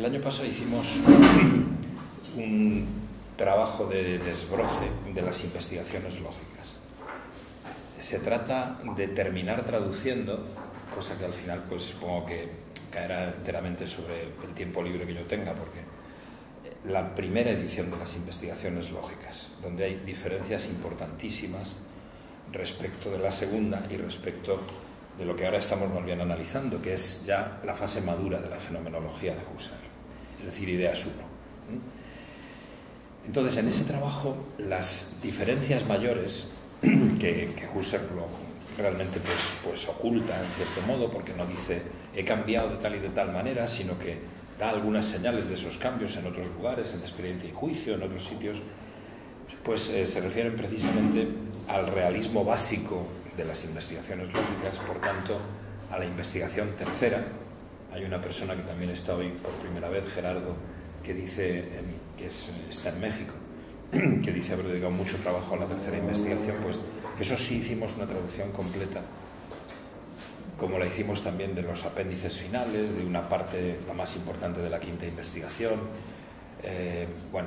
El año pasado hicimos un trabajo de desbroce de las investigaciones lógicas. Se trata de terminar traduciendo, cosa que al final pues supongo que caerá enteramente sobre el tiempo libre que yo tenga, porque la primera edición de las investigaciones lógicas, donde hay diferencias importantísimas respecto de la segunda y respecto de lo que ahora estamos más bien analizando, que es ya la fase madura de la fenomenología de Husserl, es decir, ideas 1. Entonces, en ese trabajo, las diferencias mayores que Husserl realmente pues oculta en cierto modo, porque no dice he cambiado de tal y de tal manera, sino que da algunas señales de esos cambios en otros lugares, en experiencia y juicio, en otros sitios, pues se refieren precisamente al realismo básico de las investigaciones lógicas, por tanto, a la investigación tercera. Hay una persona que también está hoy por primera vez, Gerardo, que dice, está en México, que dice haber dedicado mucho trabajo a la tercera investigación, pues eso sí hicimos una traducción completa, como la hicimos también de los apéndices finales, de una parte, la más importante, de la quinta investigación. Bueno,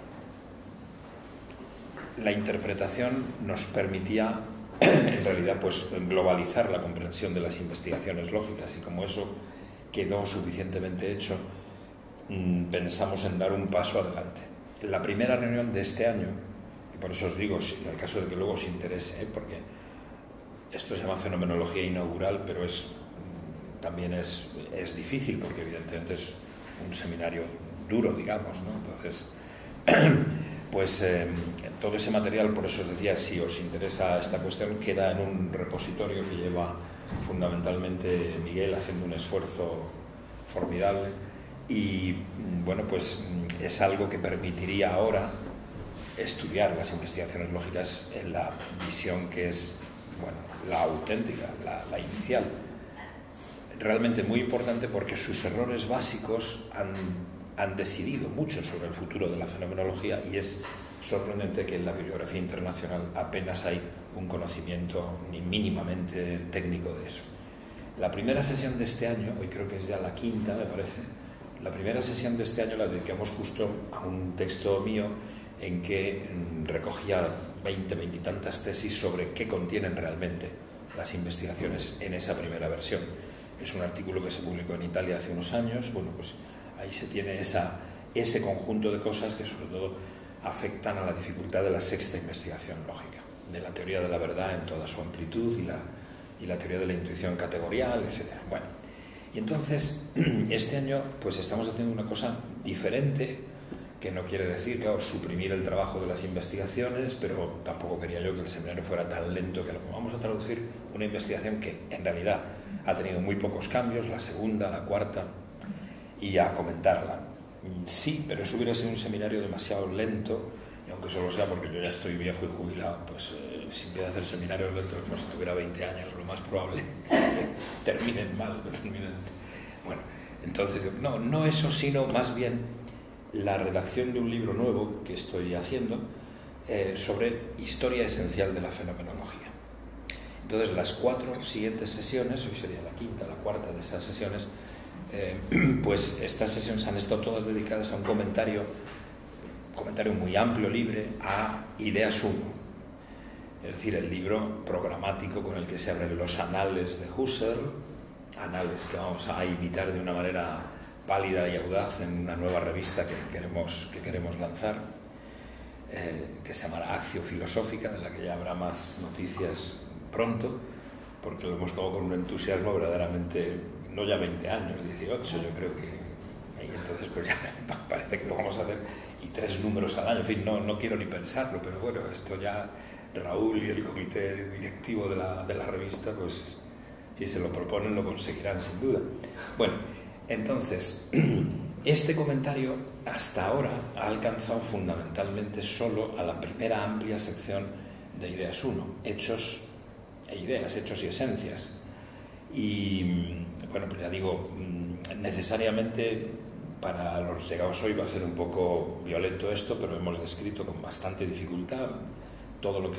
la interpretación nos permitía, en realidad, pues globalizar la comprensión de las investigaciones lógicas, y como eso quedó suficientemente hecho, pensamos en dar un paso adelante. En la primera reunión de este año, y por eso os digo, en el caso de que luego os interese, porque esto se llama fenomenología inaugural, pero también es difícil, porque evidentemente es un seminario duro, digamos, ¿no? Entonces, pues todo ese material, por eso os decía, si os interesa esta cuestión, queda en un repositorio que lleva fundamentalmente Miguel, haciendo un esfuerzo formidable, y bueno, pues es algo que permitiría ahora estudiar las investigaciones lógicas en la visión que es, bueno, la auténtica, la inicial. Realmente muy importante, porque sus errores básicos han decidido mucho sobre el futuro de la fenomenología, y es sorprendente que en la bibliografía internacional apenas hay un conocimiento ni mínimamente técnico de eso. La primera sesión de este año, hoy creo que es ya la quinta, me parece, la primera sesión de este año la dedicamos justo a un texto mío en que recogía 20 y tantas tesis sobre qué contienen realmente las investigaciones en esa primera versión. Es un artículo que se publicó en Italia hace unos años. Bueno, pues ahí se tiene ese conjunto de cosas que sobre todo afectan a la dificultad de la sexta investigación lógica, de la teoría de la verdad en toda su amplitud y la teoría de la intuición categorial, etc. Bueno, y entonces este año pues estamos haciendo una cosa diferente, que no quiere decir, claro, suprimir el trabajo de las investigaciones, pero tampoco quería yo que el seminario fuera tan lento, que vamos a traducir una investigación que en realidad ha tenido muy pocos cambios, la segunda, la cuarta, y a comentarla. Sí, pero eso hubiera sido un seminario demasiado lento, y aunque solo sea porque yo ya estoy viejo y jubilado, pues si empiezo a hacer seminarios lentos como si tuviera 20 años, lo más probable es que terminen mal, Bueno, entonces, no eso, sino más bien la redacción de un libro nuevo que estoy haciendo sobre historia esencial de la fenomenología. Entonces, las 4 siguientes sesiones, hoy sería la quinta, la cuarta de esas sesiones, pues estas sesiones han estado todas dedicadas a un comentario muy amplio, libre, a Ideas 1, es decir, el libro programático con el que se abren los anales de Husserl, anales que vamos a imitar de una manera pálida y audaz en una nueva revista que queremos lanzar, que se llamará Actio Filosófica, de la que ya habrá más noticias pronto, porque lo hemos tomado con un entusiasmo verdaderamente, no ya 20 años, 18, yo creo que, y entonces pues ya parece que lo vamos a hacer, y 3 números al año, en fin, no quiero ni pensarlo, pero bueno, esto ya Raúl y el comité directivo de la revista, pues si se lo proponen lo conseguirán sin duda. Bueno, entonces, este comentario hasta ahora ha alcanzado fundamentalmente solo a la primera amplia sección de Ideas 1, hechos e ideas, hechos y esencias. Y bueno, pues ya digo, necesariamente para los llegados hoy va a ser un poco violento esto, pero hemos descrito con bastante dificultad todo lo que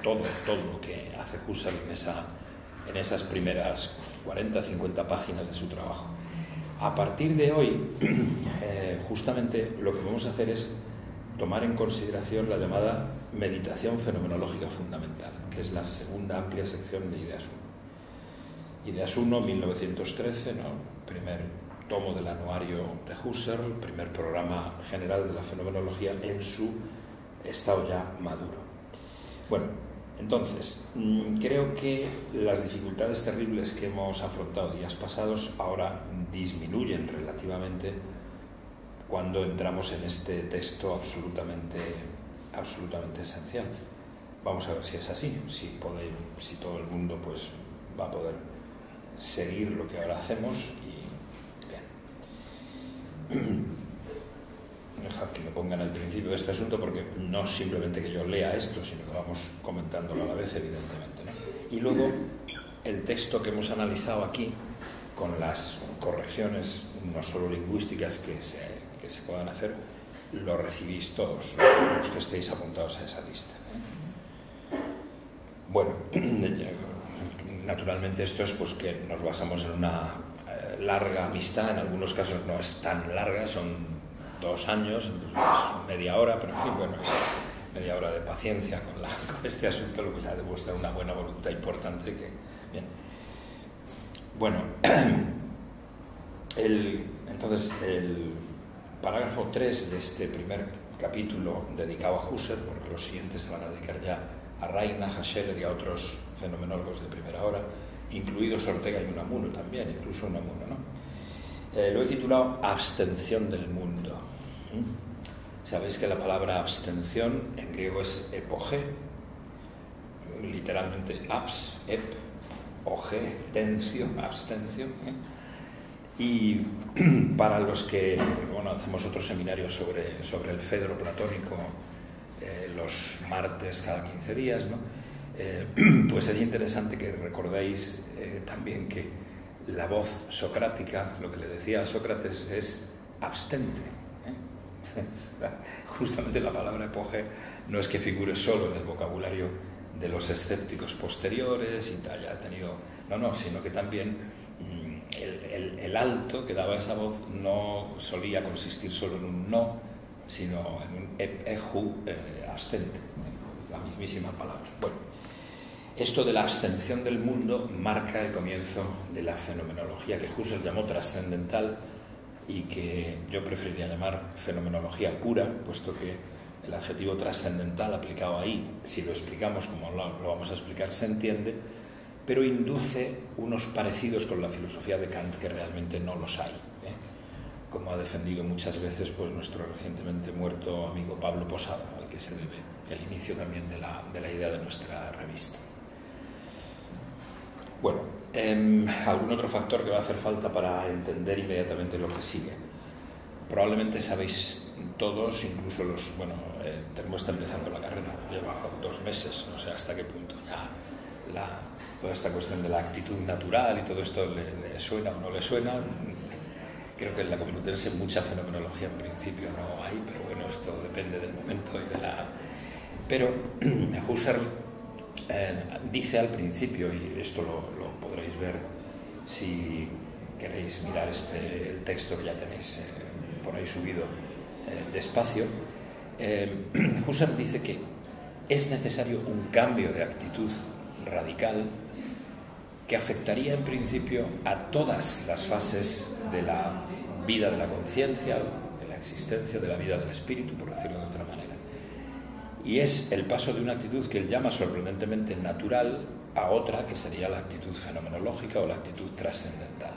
hace Husserl en esas primeras 40-50 páginas de su trabajo. A partir de hoy, justamente lo que vamos a hacer es tomar en consideración la llamada meditación fenomenológica fundamental, que es la segunda amplia sección de Ideas 1. Ideas 1, 1913, ¿no? Primer tomo del anuario de Husserl, el primer programa general de la fenomenología en su estado ya maduro. Bueno, entonces, creo que las dificultades terribles que hemos afrontado días pasados ahora disminuyen relativamente cuando entramos en este texto absolutamente esencial. Vamos a ver si es así, si todo el mundo pues va a poder seguir lo que ahora hacemos. Y bien, dejad que me pongan al principio de este asunto, porque no simplemente que yo lea esto, sino que vamos comentándolo a la vez, evidentemente, ¿no? Y luego el texto que hemos analizado aquí, con las correcciones no solo lingüísticas que se puedan hacer, lo recibís todos los que estéis apuntados a esa lista, ¿eh? Bueno, naturalmente esto es pues que nos basamos en una larga amistad, en algunos casos no es tan larga, son 2 años, entonces media hora, pero en fin, bueno, es media hora de paciencia con este asunto, lo que ya demuestra una buena voluntad importante. Bien. Bueno, entonces el parágrafo 3 de este primer capítulo dedicado a Husserl, porque los siguientes se van a dedicar ya a Reinach, a Scheller y a otros fenomenólogos de primera hora, incluidos Ortega y Unamuno también, incluso Unamuno, ¿no? Lo he titulado Abstención del mundo. Sabéis que la palabra abstención en griego es epoge, literalmente abs, ep, oge, tencio, abstención, ¿eh? Y para los que hacemos otros seminarios sobre el Fedro platónico los martes cada 15 días, ¿no? Pues es interesante que recordéis también que la voz socrática, lo que le decía a Sócrates es abstente, ¿eh? Justamente la palabra epoge no es que figure solo en el vocabulario de los escépticos posteriores y tal, ya ha tenido, no, sino que también el alto que daba esa voz no solía consistir solo en un no, sino en un eju abstente, la mismísima palabra. Bueno, esto de la abstención del mundo marca el comienzo de la fenomenología que Husserl llamó trascendental y que yo preferiría llamar fenomenología pura, puesto que el adjetivo trascendental aplicado ahí, si lo explicamos como lo vamos a explicar, se entiende, pero induce unos parecidos con la filosofía de Kant que realmente no los hay, ¿eh? Como ha defendido muchas veces pues nuestro recientemente muerto amigo Pablo Posada, al que se debe el inicio también de la idea de nuestra revista. Bueno, algún otro factor que va a hacer falta para entender inmediatamente lo que sigue. Probablemente sabéis todos, incluso Termo está empezando la carrera, lleva 2 meses, no sé hasta qué punto ya toda esta cuestión de la actitud natural y todo esto le suena o no le suena. Creo que en la Complutense mucha fenomenología en principio no hay, pero bueno, esto depende del momento y de la... Pero Husserl dice al principio, y esto lo podréis ver si queréis mirar el texto que ya tenéis por ahí subido despacio, Husserl dice que es necesario un cambio de actitud radical que afectaría en principio a todas las fases de la vida de la conciencia, de la existencia, de la vida del espíritu, por decirlo de otra manera. Y es el paso de una actitud que él llama sorprendentemente natural a otra que sería la actitud fenomenológica o la actitud trascendental.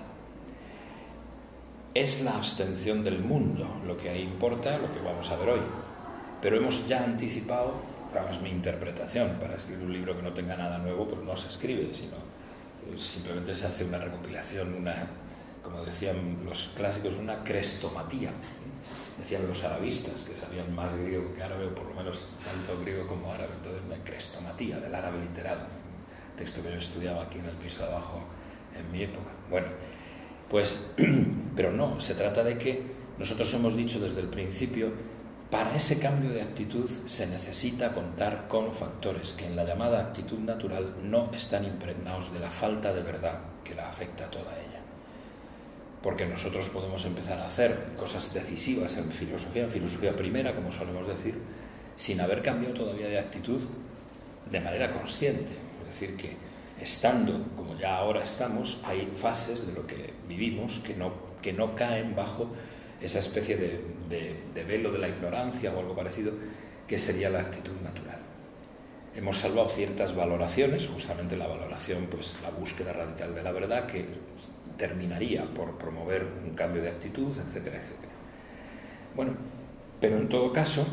Es la abstención del mundo lo que ahí importa, lo que vamos a ver hoy. Pero hemos ya anticipado, claro, es mi interpretación, para escribir un libro que no tenga nada nuevo, pues no se escribe, sino simplemente se hace una recopilación, como decían los clásicos, una crestomatía. Decían los arabistas, que sabían más griego que árabe, o por lo menos tanto griego como árabe, entonces una crestomatía del árabe literal, un texto que yo estudiaba aquí en el piso de abajo en mi época. Bueno, pues, pero no, se trata de que nosotros hemos dicho desde el principio, para ese cambio de actitud se necesita contar con factores que en la llamada actitud natural no están impregnados de la falta de verdad que la afecta a toda ella. porque nosotros podemos empezar a hacer cosas decisivas en filosofía primera, como solemos decir, sin haber cambiado todavía de actitud de manera consciente. Es decir, que estando, como ya ahora estamos, hay fases de lo que vivimos que no caen bajo esa especie de velo de la ignorancia o algo parecido, que sería la actitud natural. Hemos salvado ciertas valoraciones, justamente la valoración, pues la búsqueda radical de la verdad, que terminaría por promover un cambio de actitud, etcétera, etcétera. Bueno, pero en todo caso,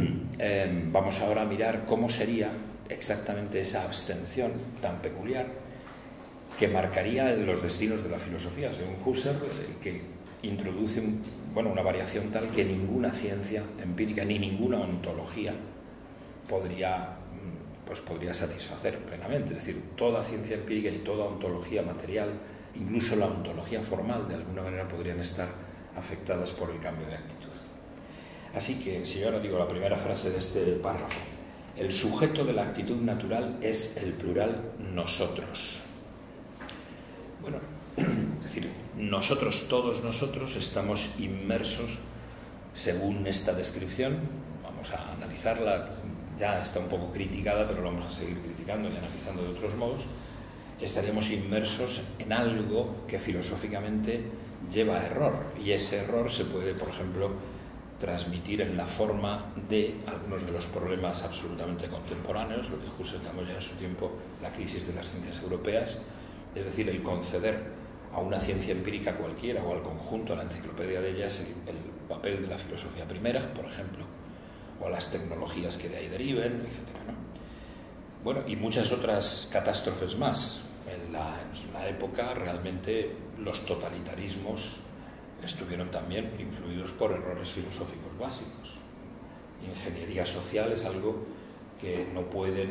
vamos ahora a mirar cómo sería exactamente esa abstención tan peculiar que marcaría los destinos de la filosofía, según Husserl, que introduce una variación tal que ninguna ciencia empírica ni ninguna ontología podría satisfacer plenamente. Es decir, toda ciencia empírica y toda ontología material, incluso la ontología formal, de alguna manera podrían estar afectadas por el cambio de actitud. Así que, si yo ahora digo la primera frase de este párrafo, el sujeto de la actitud natural es el plural nosotros. Bueno, es decir, nosotros, todos nosotros, estamos inmersos, según esta descripción, vamos a analizarla, ya está un poco criticada, pero lo vamos a seguir criticando y analizando de otros modos, estaríamos inmersos en algo que filosóficamente lleva a error, y ese error se puede, por ejemplo, transmitir en la forma de algunos de los problemas absolutamente contemporáneos, lo que Husserl llamó ya en su tiempo la crisis de las ciencias europeas, es decir, el conceder a una ciencia empírica cualquiera o al conjunto, a la enciclopedia de ellas, el papel de la filosofía primera, por ejemplo, o a las tecnologías que de ahí deriven, etc., ¿no? Bueno, y muchas otras catástrofes más. En la época realmente los totalitarismos estuvieron también influidos por errores filosóficos básicos. Ingeniería social es algo que no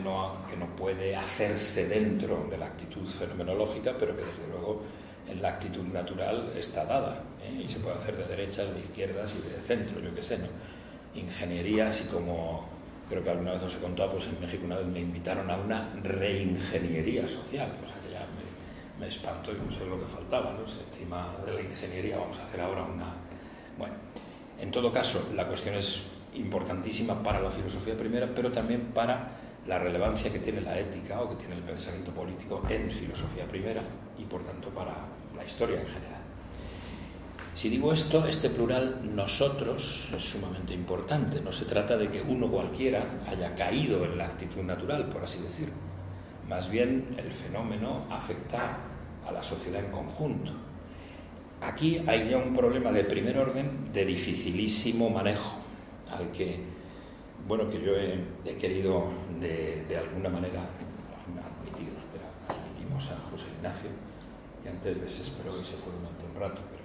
puede hacerse dentro de la actitud fenomenológica, pero que desde luego en la actitud natural está dada, y se puede hacer de derechas, de izquierdas y de centro, yo qué sé, ¿no? Ingeniería, así como creo que alguna vez os he contado, pues en México una vez me invitaron a una reingeniería social, o sea que ya me espanto y no sé lo que faltaba, ¿no? Encima de la ingeniería vamos a hacer ahora una... Bueno, en todo caso, la cuestión es importantísima para la filosofía primera, pero también para la relevancia que tiene la ética o que tiene el pensamiento político en filosofía primera y, por tanto, para la historia en general. Si digo esto, este plural nosotros es sumamente importante. No se trata de que uno cualquiera haya caído en la actitud natural, por así decir. Más bien, el fenómeno afecta a la sociedad en conjunto. Aquí hay ya un problema de primer orden de dificilísimo manejo, al que, bueno, que yo he querido de alguna manera admitimos a José Ignacio, que antes desesperó y se fue durante un rato, pero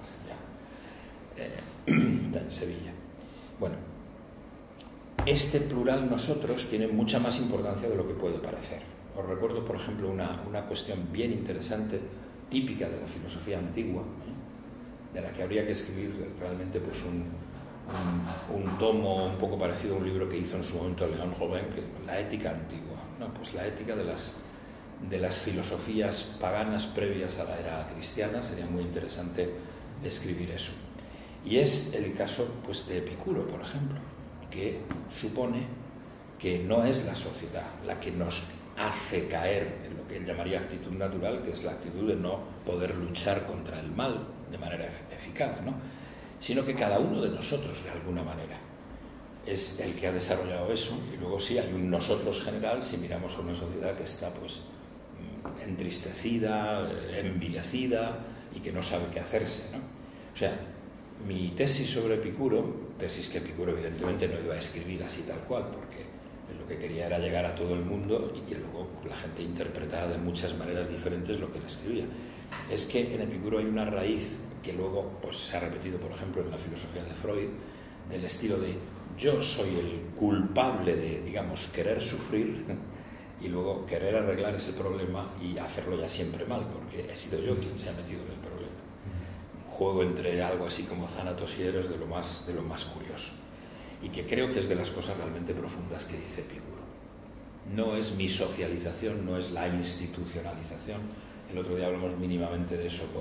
está en Sevilla. Bueno, este plural nosotros tiene mucha más importancia de lo que puede parecer. Os recuerdo, por ejemplo, una cuestión bien interesante, típica de la filosofía antigua, de la que habría que escribir realmente pues un tomo un poco parecido a un libro que hizo en su momento León Joven, que la ética antigua, ¿no? Pues la ética de las filosofías paganas previas a la era cristiana. Sería muy interesante escribir eso. Y es el caso pues de Epicuro, por ejemplo, que supone que no es la sociedad la que nos hace caer en lo que él llamaría actitud natural, que es la actitud de no poder luchar contra el mal de manera eficaz, ¿no? Sino que cada uno de nosotros, de alguna manera, es el que ha desarrollado eso. Y luego sí hay un nosotros general si miramos a una sociedad que está pues entristecida, envilecida y que no sabe qué hacerse, ¿no? O sea, mi tesis sobre Epicuro, tesis que Epicuro evidentemente no iba a escribir así tal cual, porque lo que quería era llegar a todo el mundo y que luego la gente interpretara de muchas maneras diferentes lo que él escribía, es que en Epicuro hay una raíz que luego pues se ha repetido, por ejemplo, en la filosofía de Freud, del estilo de yo soy el culpable de, digamos, querer sufrir y luego querer arreglar ese problema y hacerlo ya siempre mal, porque he sido yo quien se ha metido en el problema. Juego entre algo así como Thanatos y Eros de lo más curioso, y que creo que es de las cosas realmente profundas que dice Epicuro. No es mi socialización, no es la institucionalización. El otro día hablamos mínimamente de eso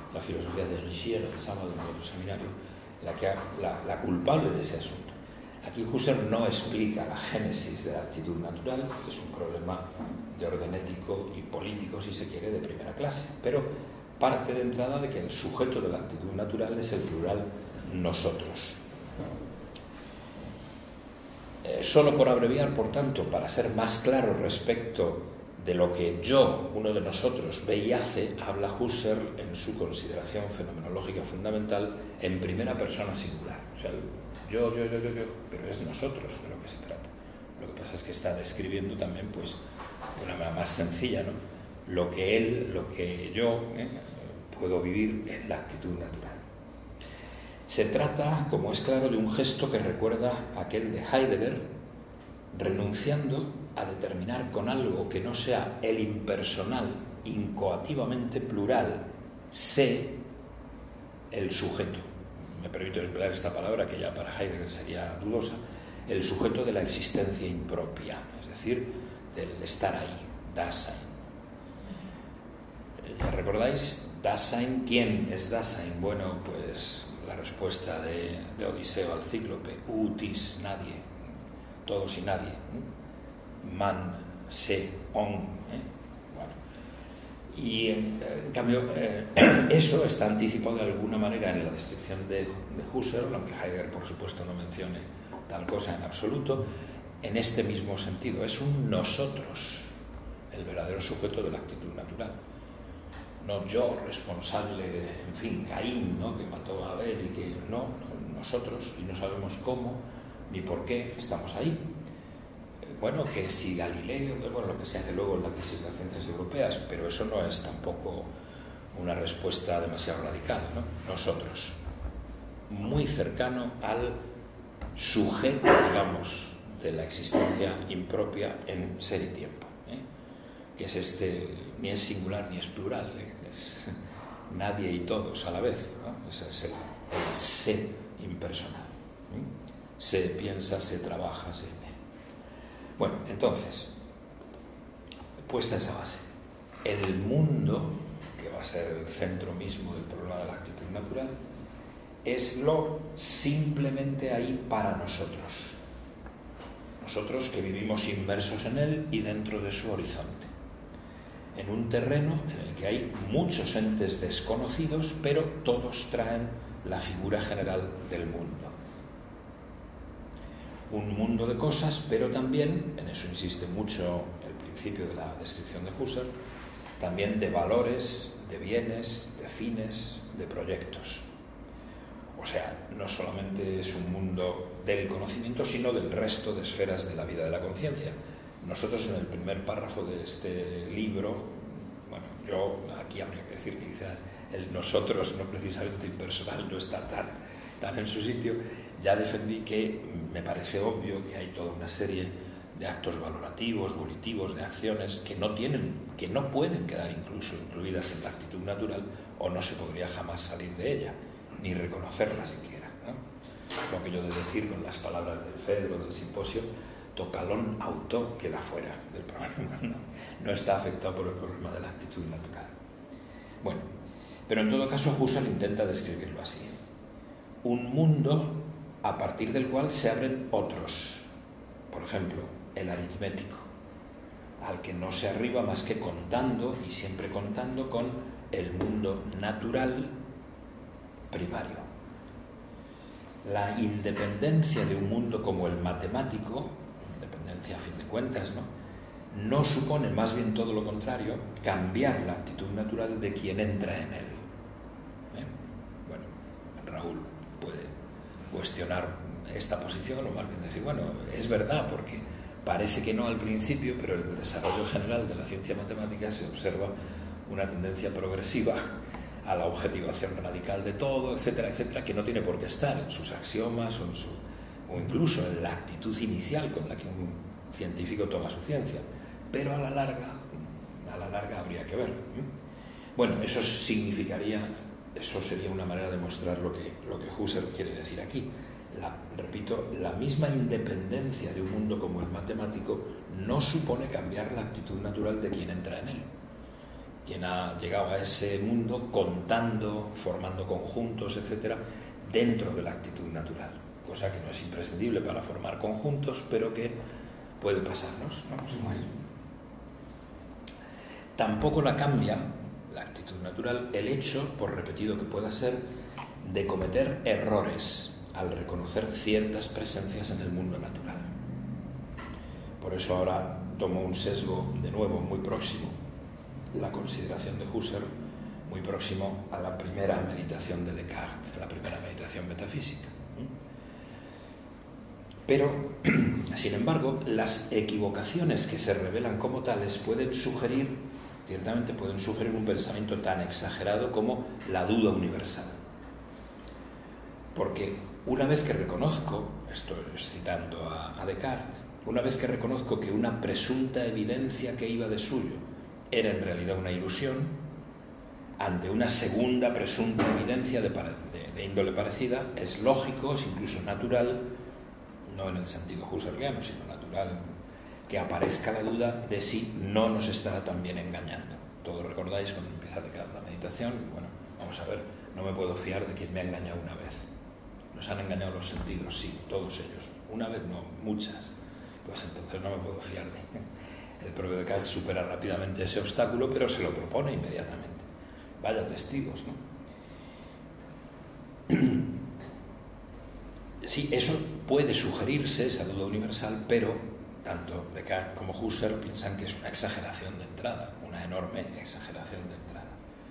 la filosofía de Richier, el sábado en otro seminario, la culpable de ese asunto. Aquí Husserl no explica la génesis de la actitud natural, que es un problema de orden ético y político, si se quiere, de primera clase, pero parte de entrada de que el sujeto de la actitud natural es el plural nosotros. Solo por abreviar, por tanto, para ser más claro respecto de lo que yo, uno de nosotros, ve y hace, habla Husserl en su consideración fenomenológica fundamental en primera persona singular. O sea, yo, pero es nosotros de lo que se trata. Lo que pasa es que está describiendo también, pues, de una manera más sencilla, ¿no?, lo que él, lo que yo puedo vivir en la actitud natural. Se trata, como es claro, de un gesto que recuerda a aquel de Heidegger, renunciando a determinar con algo que no sea el impersonal, incoativamente plural, sé, el sujeto. Me permito emplear esta palabra que ya para Heidegger sería dudosa, el sujeto de la existencia impropia, es decir, del estar ahí, Dasein. ¿Ya recordáis? Dasein, ¿quién es Dasein? Bueno, pues la respuesta de Odiseo al cíclope, utis, nadie, todos y nadie, man, se, on. Bueno. Y en cambio, eso está anticipado de alguna manera en la descripción de Husserl, aunque Heidegger, por supuesto, no mencione tal cosa en absoluto, en este mismo sentido. Es un nosotros, el verdadero sujeto de la actitud natural. No yo, responsable, en fin, Caín, ¿no?, que mató a Abel y que no, nosotros, y no sabemos cómo ni por qué estamos ahí. Bueno, que si Galileo, bueno, lo que se hace luego en la crisis de las ciencias europeas, pero eso no es tampoco una respuesta demasiado radical, ¿no? Nosotros, muy cercano al sujeto, digamos, de la existencia impropia en ser y tiempo, que es ni es singular ni es plural, es nadie y todos a la vez, ¿no? Ese es el sé impersonal. Se piensa, se trabaja, se... Bueno, entonces, puesta esa base, el mundo, que va a ser el centro mismo del problema de la actitud natural, es lo simplemente ahí para nosotros. Nosotros que vivimos inmersos en él y dentro de su horizonte. En un terreno en el que hay muchos entes desconocidos, pero todos traen la figura general del mundo. Un mundo de cosas, pero también, en eso insiste mucho el principio de la descripción de Husserl, también de valores, de bienes, de fines, de proyectos. O sea, no solamente es un mundo del conocimiento, sino del resto de esferas de la vida de la conciencia. Nosotros en el primer párrafo de este libro, bueno, yo aquí habría que decir que quizá el nosotros no precisamente impersonal no está tan en su sitio. Ya defendí que me parece obvio que hay toda una serie de actos valorativos, volitivos, de acciones que no pueden quedar incluso incluidas en la actitud natural o no se podría jamás salir de ella, ni reconocerla siquiera, ¿no? Lo que yo de decir con las palabras del Fedro del simposio, tocalón auto queda fuera del problema, no está afectado por el problema de la actitud natural. Bueno, pero en todo caso Husserl intenta describirlo así. Un mundo a partir del cual se abren otros. Por ejemplo, el aritmético, al que no se arriba más que contando, y siempre contando con el mundo natural primario. La independencia de un mundo como el matemático, independencia a fin de cuentas, no supone, más bien todo lo contrario, cambiar la actitud natural de quien entra en él. Bueno, Raúl puede cuestionar esta posición o más bien decir, bueno, es verdad porque parece que no al principio, pero en el desarrollo general de la ciencia matemática se observa una tendencia progresiva a la objetivación radical de todo, etcétera, etcétera, que no tiene por qué estar en sus axiomas o incluso en la actitud inicial con la que un científico toma su ciencia, pero a la larga habría que ver. Bueno, eso sería una manera de mostrar lo que Husserl quiere decir aquí. Repito, la misma independencia de un mundo como el matemático no supone cambiar la actitud natural de quien entra en él. quien ha llegado a ese mundo contando, formando conjuntos, etcétera, dentro de la actitud natural, cosa que no es imprescindible para formar conjuntos, pero que puede pasarnos, ¿no? Tampoco la cambia, la actitud natural, el hecho, por repetido que pueda ser, de cometer errores al reconocer ciertas presencias en el mundo natural. Por eso ahora tomo un sesgo, de nuevo, muy próximo, la consideración de Husserl, muy próximo a la primera meditación de Descartes, la primera meditación metafísica. Pero, sin embargo, las equivocaciones que se revelan como tales pueden sugerir, ciertamente pueden sugerir un pensamiento tan exagerado como la duda universal. Porque una vez que reconozco, esto es citando a Descartes, una vez que reconozco que una presunta evidencia que iba de suyo era en realidad una ilusión, ante una segunda presunta evidencia de índole parecida, es lógico, es incluso natural, no en el sentido husserliano, sino natural, que aparezca la duda de si no nos estará también engañando. Todos recordáis cuando empieza la meditación, bueno, vamos a ver, no me puedo fiar de quien me ha engañado una vez. Nos han engañado los sentidos, sí, todos ellos. Una vez no, muchas. Pues entonces no me puedo fiar de... El propio Descartes supera rápidamente ese obstáculo, pero se lo propone inmediatamente. Vaya testigos, ¿no? Sí, eso puede sugerirse, esa duda universal, pero tanto Descartes como Husserl piensan que es una exageración de entrada, una enorme exageración de entrada.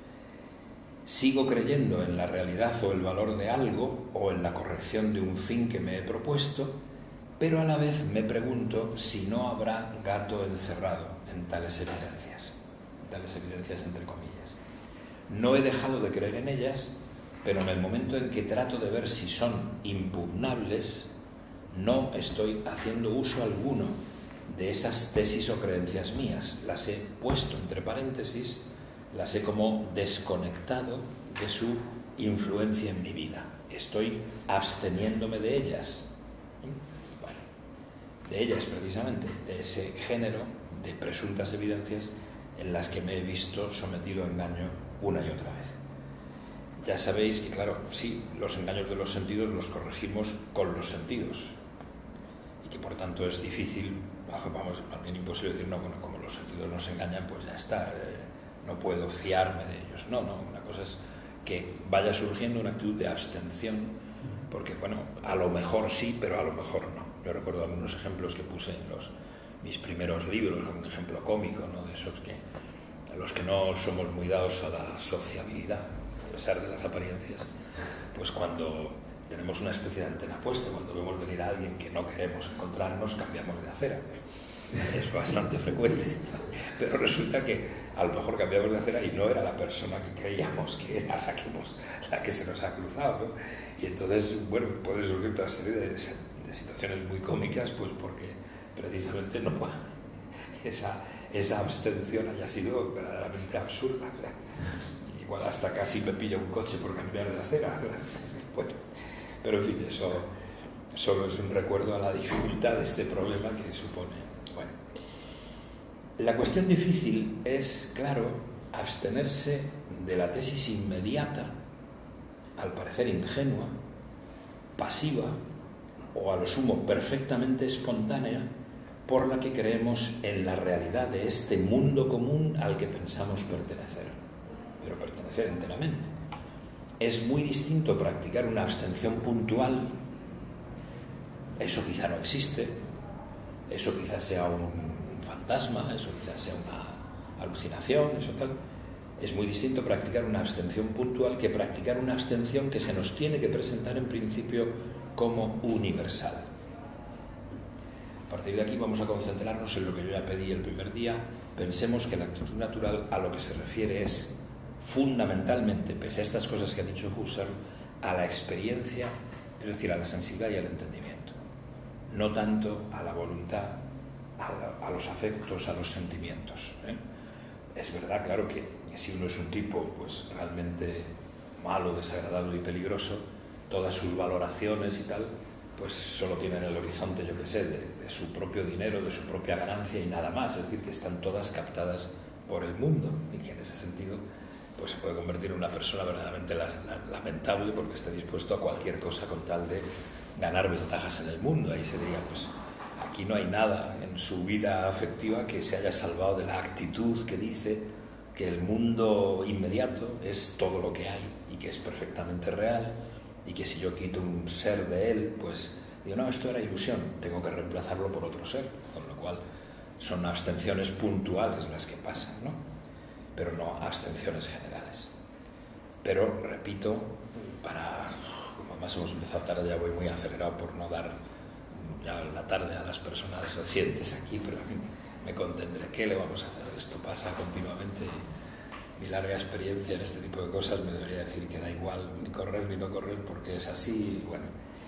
Sigo creyendo en la realidad o el valor de algo o en la corrección de un fin que me he propuesto, pero a la vez me pregunto si no habrá gato encerrado en tales evidencias entre comillas. No he dejado de creer en ellas, pero en el momento en que trato de ver si son impugnables, no estoy haciendo uso alguno de esas tesis o creencias mías. Las he puesto entre paréntesis, las he como desconectado de su influencia en mi vida. Estoy absteniéndome de ellas. Bueno, de ellas precisamente, de ese género de presuntas evidencias en las que me he visto sometido a engaño una y otra vez. Ya sabéis que, claro, sí, los engaños de los sentidos los corregimos con los sentidos y que por tanto es difícil, vamos, también imposible decir, no, bueno, como los sentidos nos engañan, pues ya está, no puedo fiarme de ellos. No, una cosa es que vaya surgiendo una actitud de abstención, porque, bueno, a lo mejor sí, pero a lo mejor no. Yo recuerdo algunos ejemplos que puse en mis primeros libros, un ejemplo cómico, ¿no?, de esos a los que no somos muy dados a la sociabilidad, a pesar de las apariencias, pues cuando tenemos una especie de antena puesta, cuando vemos venir a alguien que no queremos encontrarnos, cambiamos de acera. Es bastante frecuente, pero resulta que a lo mejor cambiamos de acera y no era la persona que creíamos que era la que se nos ha cruzado, ¿no? Y entonces, bueno, puede surgir toda serie de situaciones muy cómicas, pues porque precisamente no esa abstención haya sido verdaderamente absurda. Igual hasta casi me pilla un coche por cambiar de acera. Bueno, pero en fin, eso solo es un recuerdo a la dificultad de este problema que supone. Bueno, la cuestión difícil es, claro, abstenerse de la tesis inmediata, al parecer ingenua, pasiva o a lo sumo perfectamente espontánea, por la que creemos en la realidad de este mundo común al que pensamos pertenecer, pero pertenecer enteramente. Es muy distinto practicar una abstención puntual, eso quizá no existe, eso quizá sea un fantasma, eso quizá sea una alucinación, eso tal. Es muy distinto practicar una abstención puntual que practicar una abstención que se nos tiene que presentar en principio como universal. A partir de aquí vamos a concentrarnos en lo que yo ya pedí el primer día. Pensemos que la actitud natural a lo que se refiere es fundamentalmente, pese a estas cosas que ha dicho Husserl, a la experiencia, es decir, a la sensibilidad y al entendimiento. No tanto a la voluntad, a los afectos, a los sentimientos, ¿eh? Es verdad, claro, que si uno es un tipo pues realmente malo, desagradable y peligroso, todas sus valoraciones y tal, pues solo tienen el horizonte, yo qué sé, de su propio dinero, de su propia ganancia y nada más. Es decir, que están todas captadas por el mundo, y que en ese sentido pues se puede convertir en una persona verdaderamente lamentable porque esté dispuesto a cualquier cosa con tal de ganar ventajas en el mundo. Ahí se diría, pues aquí no hay nada en su vida afectiva que se haya salvado de la actitud que dice que el mundo inmediato es todo lo que hay y que es perfectamente real, y que si yo quito un ser de él, pues digo, no, esto era ilusión, tengo que reemplazarlo por otro ser, con lo cual son abstenciones puntuales las que pasan, ¿no? Pero no abstenciones generales. Pero, repito, como además hemos empezado tarde, ya voy muy acelerado por no dar ya la tarde a las personas recientes aquí, pero me contendré. ¿Qué le vamos a hacer? Esto pasa continuamente y mi larga experiencia en este tipo de cosas me debería decir que da igual ni correr ni no correr porque es así, bueno.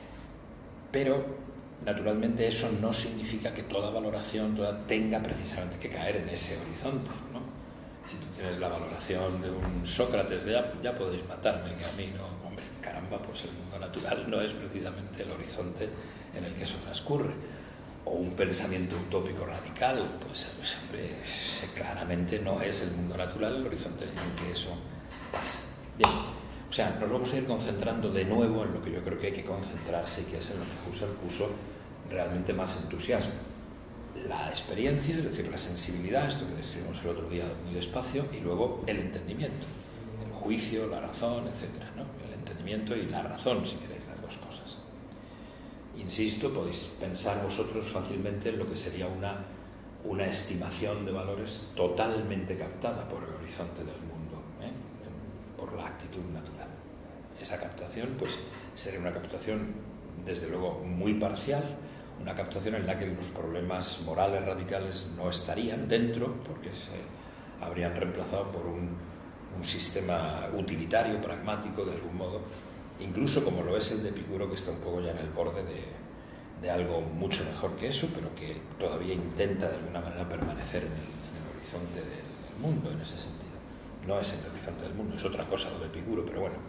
Pero, naturalmente, eso no significa que toda valoración tenga precisamente que caer en ese horizonte, ¿no? Si tú tienes la valoración de un Sócrates, ya podéis matarme, que a mí no, hombre, caramba, pues el mundo natural no es precisamente el horizonte en el que eso transcurre. O un pensamiento utópico radical, pues hombre, claramente no es el mundo natural el horizonte en el que eso pasa. Bien, o sea, nos vamos a ir concentrando de nuevo en lo que yo creo que hay que concentrarse y que es en lo que Husserl puso realmente más entusiasmo. La experiencia, es decir, la sensibilidad, esto que describimos el otro día muy despacio, y luego el entendimiento, el juicio, la razón, etc., ¿no? El entendimiento y la razón, si queréis, las dos cosas. Insisto, podéis pensar vosotros fácilmente en lo que sería una estimación de valores totalmente captada por el horizonte del mundo, por la actitud natural. Esa captación, pues, sería una captación, desde luego, muy parcial, una captación en la que los problemas morales radicales no estarían dentro, porque se habrían reemplazado por un sistema utilitario, pragmático, de algún modo, incluso como lo es el de Epicuro, que está un poco ya en el borde de algo mucho mejor que eso, pero que todavía intenta de alguna manera permanecer en el horizonte del mundo, en ese sentido. No es el horizonte del mundo, es otra cosa lo de Epicuro, pero bueno,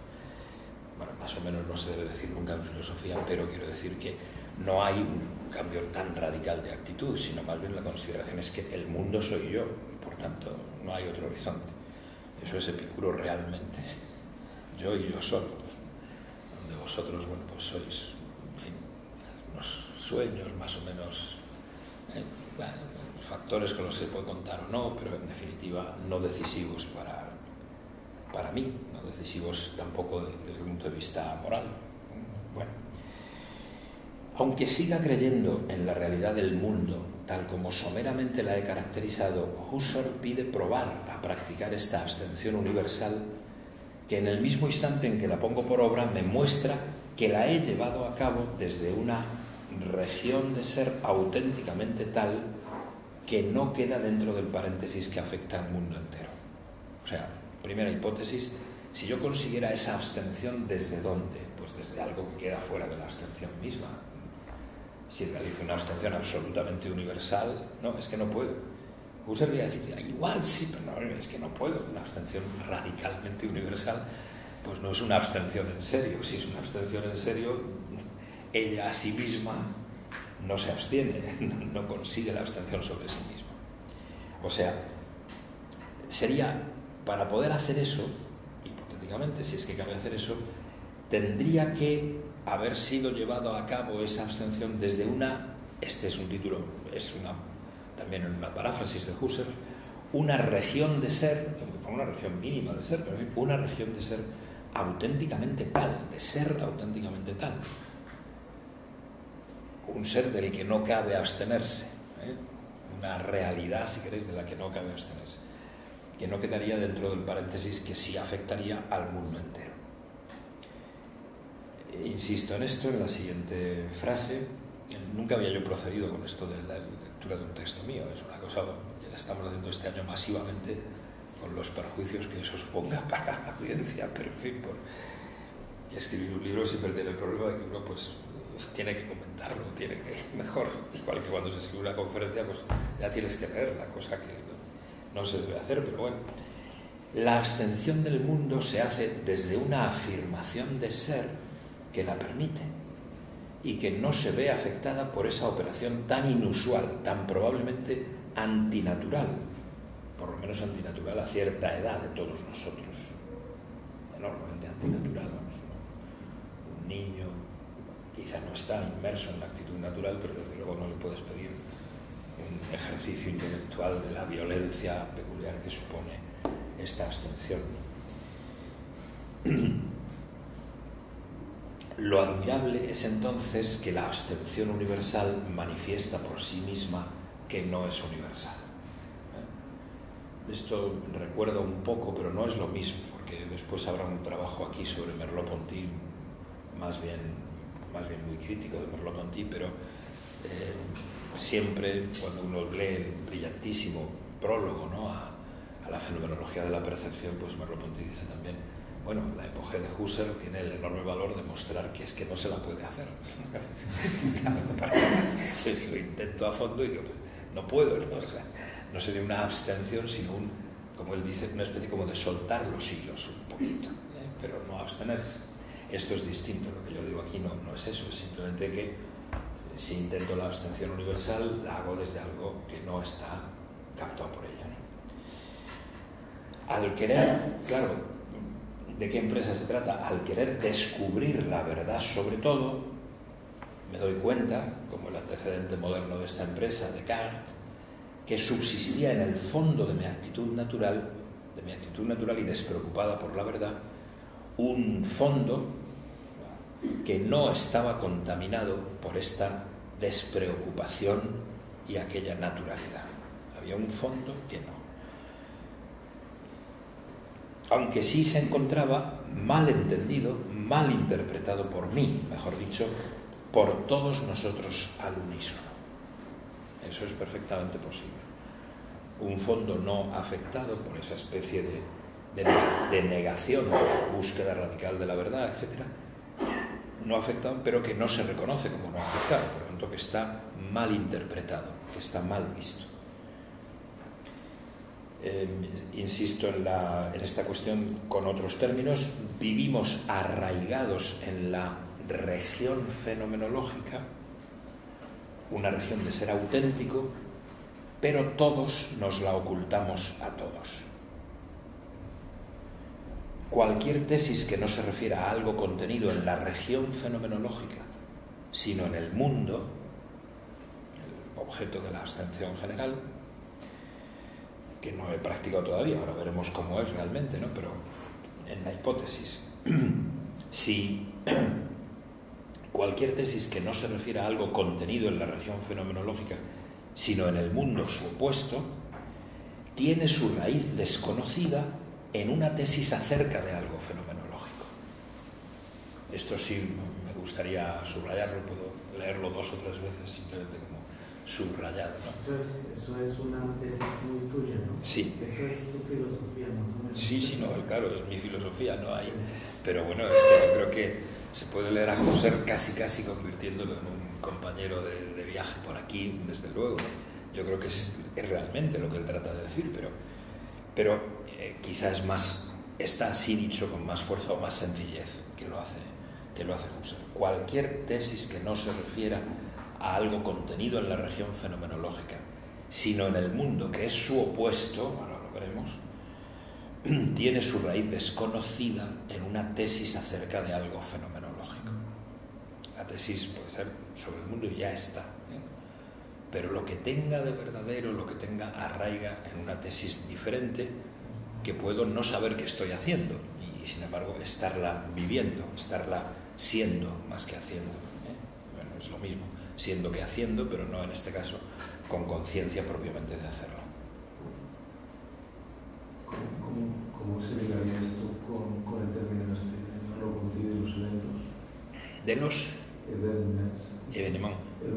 más o menos no se debe decir nunca en filosofía, pero quiero decir que no hay un cambio tan radical de actitud, sino más bien la consideración es que el mundo soy yo, y por tanto no hay otro horizonte. Eso es Epicuro realmente, yo y yo solo, donde vosotros, bueno, pues sois, en fin, unos sueños más o menos, factores con los que se puede contar o no, pero en definitiva no decisivos para mí, no decisivos tampoco desde el punto de vista moral. Bueno, aunque siga creyendo en la realidad del mundo, tal como someramente la he caracterizado, Husserl pide probar a practicar esta abstención universal que en el mismo instante en que la pongo por obra me muestra que la he llevado a cabo desde una región de ser auténticamente tal que no queda dentro del paréntesis que afecta al mundo entero. O sea, primera hipótesis, si yo consiguiera esa abstención, ¿desde dónde? Pues desde algo que queda fuera de la abstención misma. Si realizo una abstención absolutamente universal, no, es que no puedo. Husserl iba a decir, igual sí, pero no, es que no puedo. Una abstención radicalmente universal, pues no es una abstención en serio. Si es una abstención en serio, ella a sí misma no se abstiene, no consigue la abstención sobre sí misma. O sea, sería, para poder hacer eso, hipotéticamente, si es que cabe hacer eso, tendría que haber sido llevado a cabo esa abstención desde este es un título, también una paráfrasis de Husserl, una región de ser, una región mínima de ser, pero una región de ser auténticamente tal, de ser auténticamente tal. Un ser del que no cabe abstenerse, una realidad, si queréis, de la que no cabe abstenerse, que no quedaría dentro del paréntesis que sí afectaría al mundo entero. Insisto en esto, en la siguiente frase. Nunca había yo procedido con esto de la lectura de un texto mío, es una cosa que la estamos haciendo este año masivamente con los perjuicios que eso suponga para la audiencia, pero en fin, por escribir un libro siempre tiene el problema de que uno pues tiene que comentarlo, tiene que, mejor, igual que cuando se escribe una conferencia, pues ya tienes que leerla, cosa que no se debe hacer, pero bueno. La abstención del mundo se hace desde una afirmación de ser que la permite y que no se ve afectada por esa operación tan inusual, tan probablemente antinatural, por lo menos antinatural a cierta edad de todos nosotros. Enormemente antinatural, vamos, ¿no? Un niño quizá no está inmerso en la actitud natural, pero desde luego no le puedes pedir un ejercicio intelectual de la violencia peculiar que supone esta abstención. Lo admirable es entonces que la abstención universal manifiesta por sí misma que no es universal. Esto recuerda un poco, pero no es lo mismo, porque después habrá un trabajo aquí sobre Merleau-Ponty, más bien muy crítico de Merleau-Ponty, pero siempre cuando uno lee el brillantísimo prólogo, ¿no?, a la fenomenología de la percepción, pues Merleau-Ponty dice también, bueno, la epopea de Husserl tiene el enorme valor de mostrar que es que no se la puede hacer. Lo intento a fondo y digo, pues, no puedo, ¿no? O sea, no sería una abstención, sino como él dice, una especie como de soltar los hilos un poquito, pero no abstenerse. Esto es distinto, lo que yo digo aquí no es eso, es simplemente que si intento la abstención universal, la hago desde algo que no está captado por ella, ¿no? Al querer, claro, ¿de qué empresa se trata? Al querer descubrir la verdad sobre todo, me doy cuenta, como el antecedente moderno de esta empresa, Descartes, que subsistía en el fondo de mi actitud natural y despreocupada por la verdad, un fondo que no estaba contaminado por esta despreocupación y aquella naturalidad. Había un fondo que no. Aunque sí se encontraba mal entendido, mal interpretado por mí, mejor dicho, por todos nosotros al unísono. Eso es perfectamente posible. Un fondo no afectado por esa especie de negación, de búsqueda radical de la verdad, etc. No afectado, pero que no se reconoce como no afectado, por lo tanto que está mal interpretado, que está mal visto. Insisto en esta cuestión con otros términos, vivimos arraigados en la región fenomenológica, una región de ser auténtico, pero todos nos la ocultamos a todos. Cualquier tesis que no se refiera a algo contenido en la región fenomenológica, sino en el mundo, el objeto de la abstención general, que no he practicado todavía, ahora veremos cómo es realmente, ¿no? Pero en la hipótesis, si cualquier tesis que no se refiera a algo contenido en la región fenomenológica, sino en el mundo su opuesto, tiene su raíz desconocida en una tesis acerca de algo fenomenológico. Esto sí me gustaría subrayarlo, puedo leerlo 2 o 3 veces simplemente como subrayado, ¿no? Eso es una tesis muy tuya, ¿no? Sí. Eso es tu filosofía, más o menos. Sí, no, claro, es mi filosofía, no hay. Pero bueno, yo creo que se puede leer a Husserl casi convirtiéndolo en un compañero de viaje por aquí, desde luego. Yo creo que es realmente lo que él trata de decir, pero quizás está así dicho con más fuerza o más sencillez que lo hace Husserl. Cualquier tesis que no se refiera a algo contenido en la región fenomenológica, sino en el mundo que es su opuesto, ahora lo veremos, tiene su raíz desconocida en una tesis acerca de algo fenomenológico. La tesis puede ser sobre el mundo y ya está, ¿eh? Pero lo que tenga de verdadero, lo que tenga arraiga en una tesis diferente, que puedo no saber qué estoy haciendo y sin embargo estarla viviendo, estarla siendo más que haciendo, ¿eh? Bueno, es lo mismo, siendo que haciendo, pero no en este caso con conciencia propiamente de hacerlo. ¿Cómo se ligaría esto con el término de lo contigo de los eventos? De los evenements.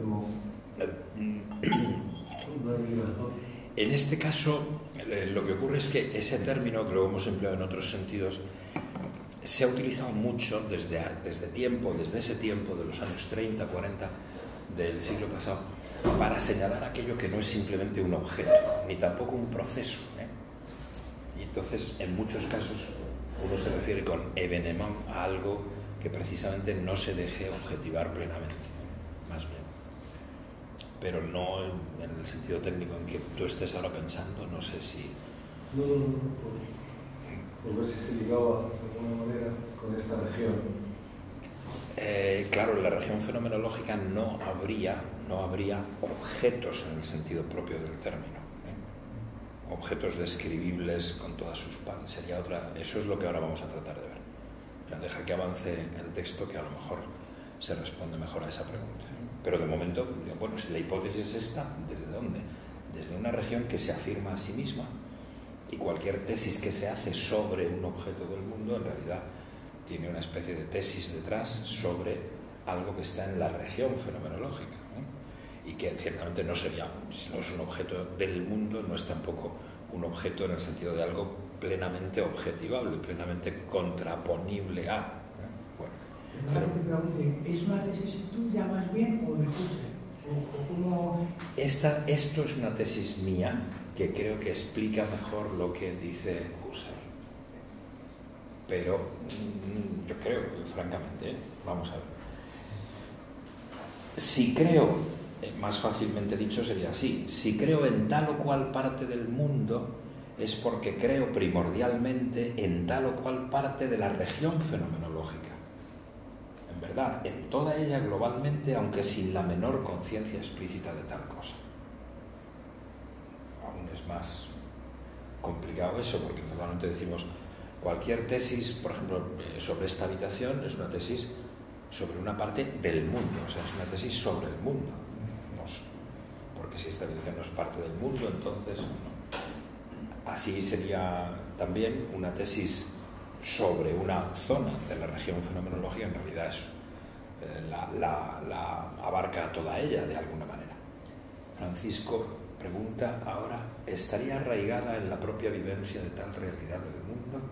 En este caso, lo que ocurre es que ese término, que lo hemos empleado en otros sentidos, se ha utilizado mucho desde ese tiempo, de los años 30, 40 del siglo pasado, para señalar aquello que no es simplemente un objeto, ni tampoco un proceso, ¿eh? Y entonces, en muchos casos, uno se refiere con événement a algo que precisamente no se deje objetivar plenamente, más bien. Pero no en el sentido técnico en que tú estés ahora pensando, no sé si Por ver si se ligaba de alguna manera con esta región. Claro, en la región fenomenológica no habría objetos en el sentido propio del término, objetos describibles con todas sus partes. Sería otra. Eso es lo que ahora vamos a tratar de ver. Ya deja que avance el texto, que a lo mejor se responde mejor a esa pregunta. Pero de momento, bueno, si la hipótesis es esta, ¿desde dónde? Desde una región que se afirma a sí misma, y cualquier tesis que se hace sobre un objeto del mundo en realidad tiene una especie de tesis detrás sobre algo que está en la región fenomenológica, ¿no? Y que ciertamente no sería, si no es un objeto del mundo, no es tampoco un objeto en el sentido de algo plenamente objetivable, plenamente contraponible a. Pero te pregunte, ¿es una tesis tuya más bien o de Husserl? ¿O cómo? Esto es una tesis mía que creo que explica mejor lo que dice Husserl. Pero yo creo, francamente, vamos a ver. Si creo, más fácilmente dicho sería así, si creo en tal o cual parte del mundo, es porque creo primordialmente en tal o cual parte de la región fenomenológica. En verdad, en toda ella globalmente, aunque sin la menor conciencia explícita de tal cosa. Aún es más complicado eso, porque normalmente decimos cualquier tesis, por ejemplo, sobre esta habitación es una tesis sobre una parte del mundo, o sea, es una tesis sobre el mundo. Porque si esta habitación no es parte del mundo, entonces no. Así sería también una tesis sobre una zona de la región fenomenológica, en realidad es, la abarca toda ella de alguna manera. Francisco pregunta ahora, ¿estaría arraigada en la propia vivencia de tal realidad del mundo?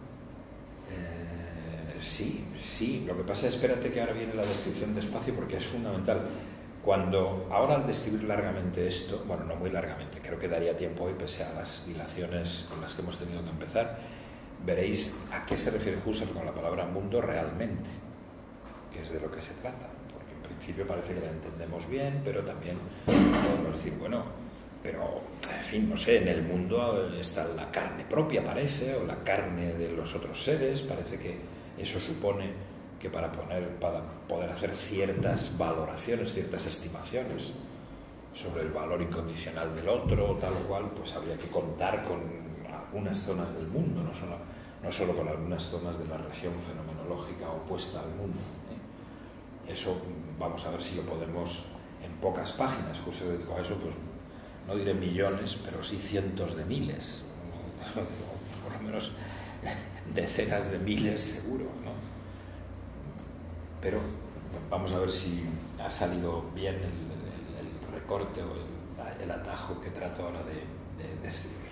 Sí. Lo que pasa es, espérate que ahora viene la descripción despacio porque es fundamental. Ahora al describir largamente esto, bueno, no muy largamente, creo que daría tiempo hoy, pese a las dilaciones con las que hemos tenido que empezar, veréis a qué se refiere Husserl con la palabra mundo realmente, que es de lo que se trata. Porque en principio parece que la entendemos bien, pero también podemos decir, bueno, pero, en fin, no sé, en el mundo está la carne propia, parece, o la carne de los otros seres, parece que eso supone que para poder hacer ciertas valoraciones, ciertas estimaciones sobre el valor incondicional del otro, tal o cual, pues habría que contar con algunas zonas del mundo, no solo con algunas zonas de la región fenomenológica opuesta al mundo. Eso vamos a ver si lo podemos en pocas páginas. Husserl dedicó a eso, pues no diré millones, pero sí cientos de miles, por lo menos decenas de miles seguro, ¿no? Pero vamos a ver si ha salido bien el recorte o el atajo que trato ahora de describir.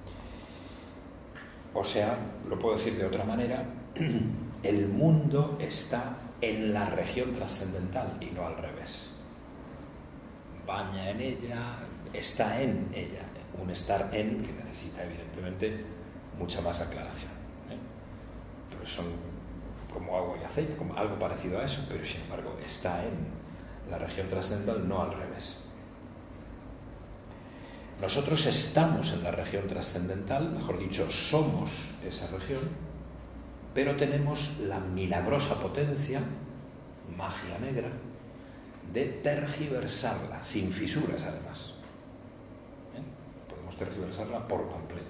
O sea, lo puedo decir de otra manera, el mundo está en la región trascendental y no al revés. Baña en ella, está en ella, un estar en que necesita evidentemente mucha más aclaración. Pero son como agua y aceite, como algo parecido a eso, pero sin embargo está en la región trascendental, no al revés. Nosotros estamos en la región trascendental, mejor dicho, somos esa región, pero tenemos la milagrosa potencia, magia negra, de tergiversarla, sin fisuras además. Podemos tergiversarla por completo.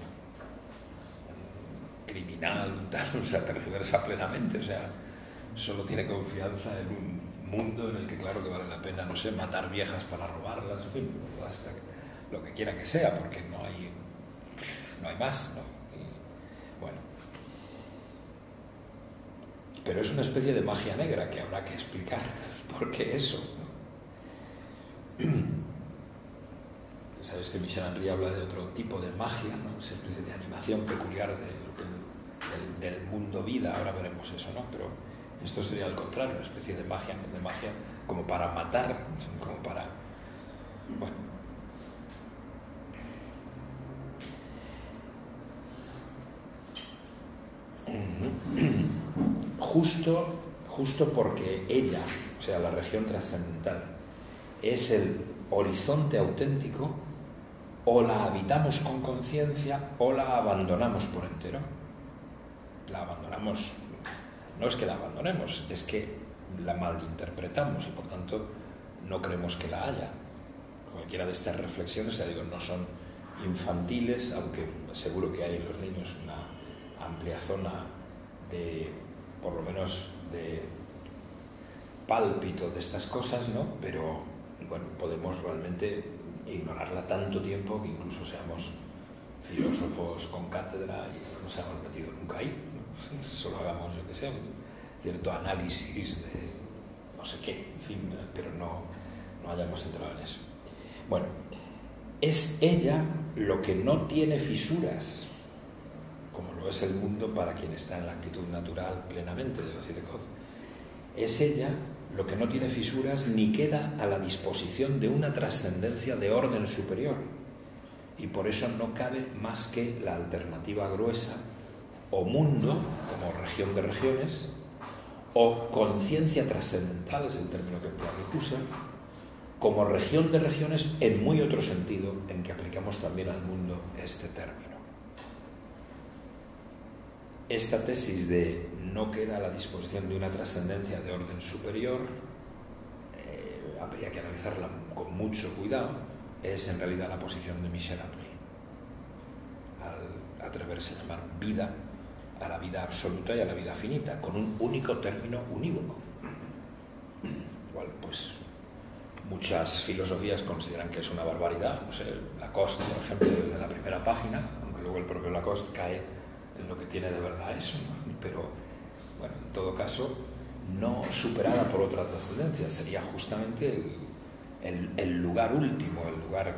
Criminal, tal, o sea, tergiversa plenamente, o sea, solo tiene confianza en un mundo en el que claro que vale la pena, no sé, matar viejas para robarlas, en fin, hasta lo que quiera que sea, porque no hay más, ¿no? Y, bueno. Pero es una especie de magia negra que habrá que explicar por qué eso, ¿no? Sabes que Michel Henry habla de otro tipo de magia, ¿no? Esa especie de animación peculiar del mundo vida, ahora veremos eso, ¿no? Pero esto sería al contrario, una especie de magia como para matar, como para... Bueno. Justo porque ella, o sea, la región trascendental, es el horizonte auténtico, o la habitamos con conciencia o la abandonamos por entero. La abandonamos, no es que la abandonemos, es que la malinterpretamos y por tanto no creemos que la haya. Cualquiera de estas reflexiones, ya digo, no son infantiles, aunque seguro que hay en los niños una amplia zona de, por lo menos, de pálpito de estas cosas, ¿no? Pero bueno, podemos realmente ignorarla tanto tiempo que incluso seamos filósofos con cátedra y no nos hayamos metido nunca ahí, ¿no? Solo hagamos, yo que sé, un cierto análisis de no sé qué, en fin, pero no hayamos entrado en eso. Bueno, es ella lo que no tiene fisuras, como lo es el mundo para quien está en la actitud natural plenamente de Occidecot. Es ella lo que no tiene fisuras ni queda a la disposición de una trascendencia de orden superior, y por eso no cabe más que la alternativa gruesa, o mundo, como región de regiones, o conciencia trascendental, es el término que emplea Husserl, como región de regiones en muy otro sentido, en que aplicamos también al mundo este término. Esta tesis de no queda a la disposición de una trascendencia de orden superior, habría que analizarla con mucho cuidado, es en realidad la posición de Michel Henry, al atreverse a llamar vida a la vida absoluta y a la vida finita, con un único término unívoco. Igual, pues, muchas filosofías consideran que es una barbaridad. No sé, Lacoste, por ejemplo, en la primera página, aunque luego el propio Lacoste cae en lo que tiene de verdad eso, ¿no? Pero, bueno, en todo caso, no superada por otra trascendencia, sería justamente el lugar último, el lugar,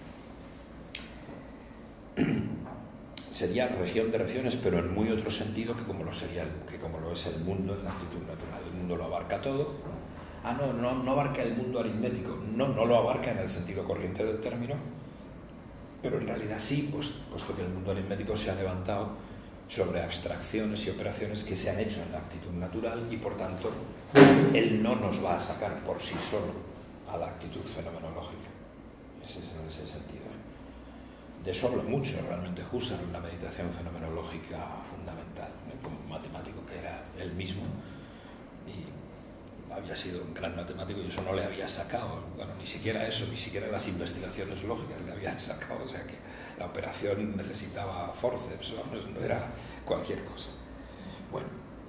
bueno, sería región de regiones, pero en muy otro sentido que como lo es el mundo en la actitud natural. El mundo lo abarca todo. No abarca el mundo aritmético, no lo abarca en el sentido corriente del término, pero en realidad sí, puesto que el mundo aritmético se ha levantado sobre abstracciones y operaciones que se han hecho en la actitud natural, y por tanto él no nos va a sacar por sí solo a la actitud fenomenológica. Ese es en ese sentido. De eso habla mucho realmente Husserl en la meditación fenomenológica fundamental, ¿no? Como matemático que era él mismo, y había sido un gran matemático y eso no le había sacado, bueno, ni siquiera eso, ni siquiera las investigaciones lógicas le habían sacado, o sea que la operación necesitaba forceps, no era cualquier cosa. Bueno,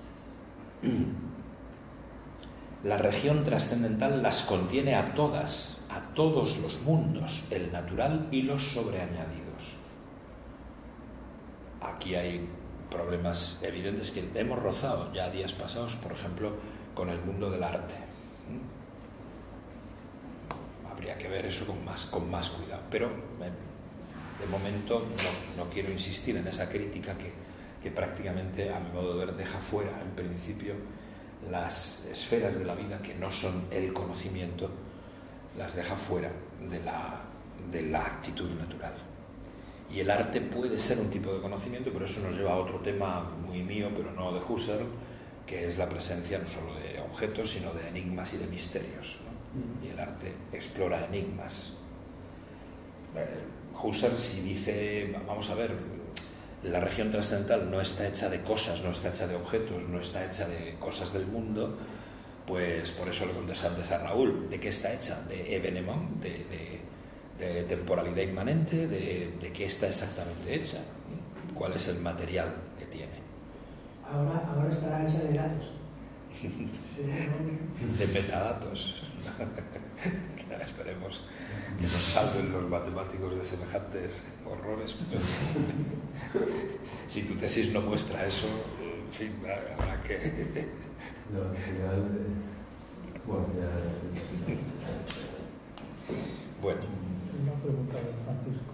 la región trascendental las contiene a todas, a todos los mundos, el natural y los sobreañadidos. Aquí hay problemas evidentes que hemos rozado ya días pasados, por ejemplo, con el mundo del arte. Habría que ver eso con más cuidado, pero de momento no quiero insistir en esa crítica que prácticamente, a mi modo de ver, deja fuera, en principio, las esferas de la vida que no son el conocimiento, las deja fuera de la actitud natural. Y el arte puede ser un tipo de conocimiento, pero eso nos lleva a otro tema muy mío, pero no de Husserl, que es la presencia no solo de objetos, sino de enigmas y de misterios, ¿no? Y el arte explora enigmas. Husserl, si dice, vamos a ver, la región trascendental no está hecha de cosas, no está hecha de objetos, no está hecha de cosas del mundo, pues por eso le contesté antes a Raúl, ¿de qué está hecha? De evenement, de temporalidad inmanente, de qué está exactamente hecha, cuál es el material que tiene. Ahora estará hecha de datos. De metadatos. Esperemos que nos salven los matemáticos de semejantes horrores. Pero si tu tesis no muestra eso, en fin, habrá que... No, al final... Bueno, ya... Bueno. Una pregunta de Francisco.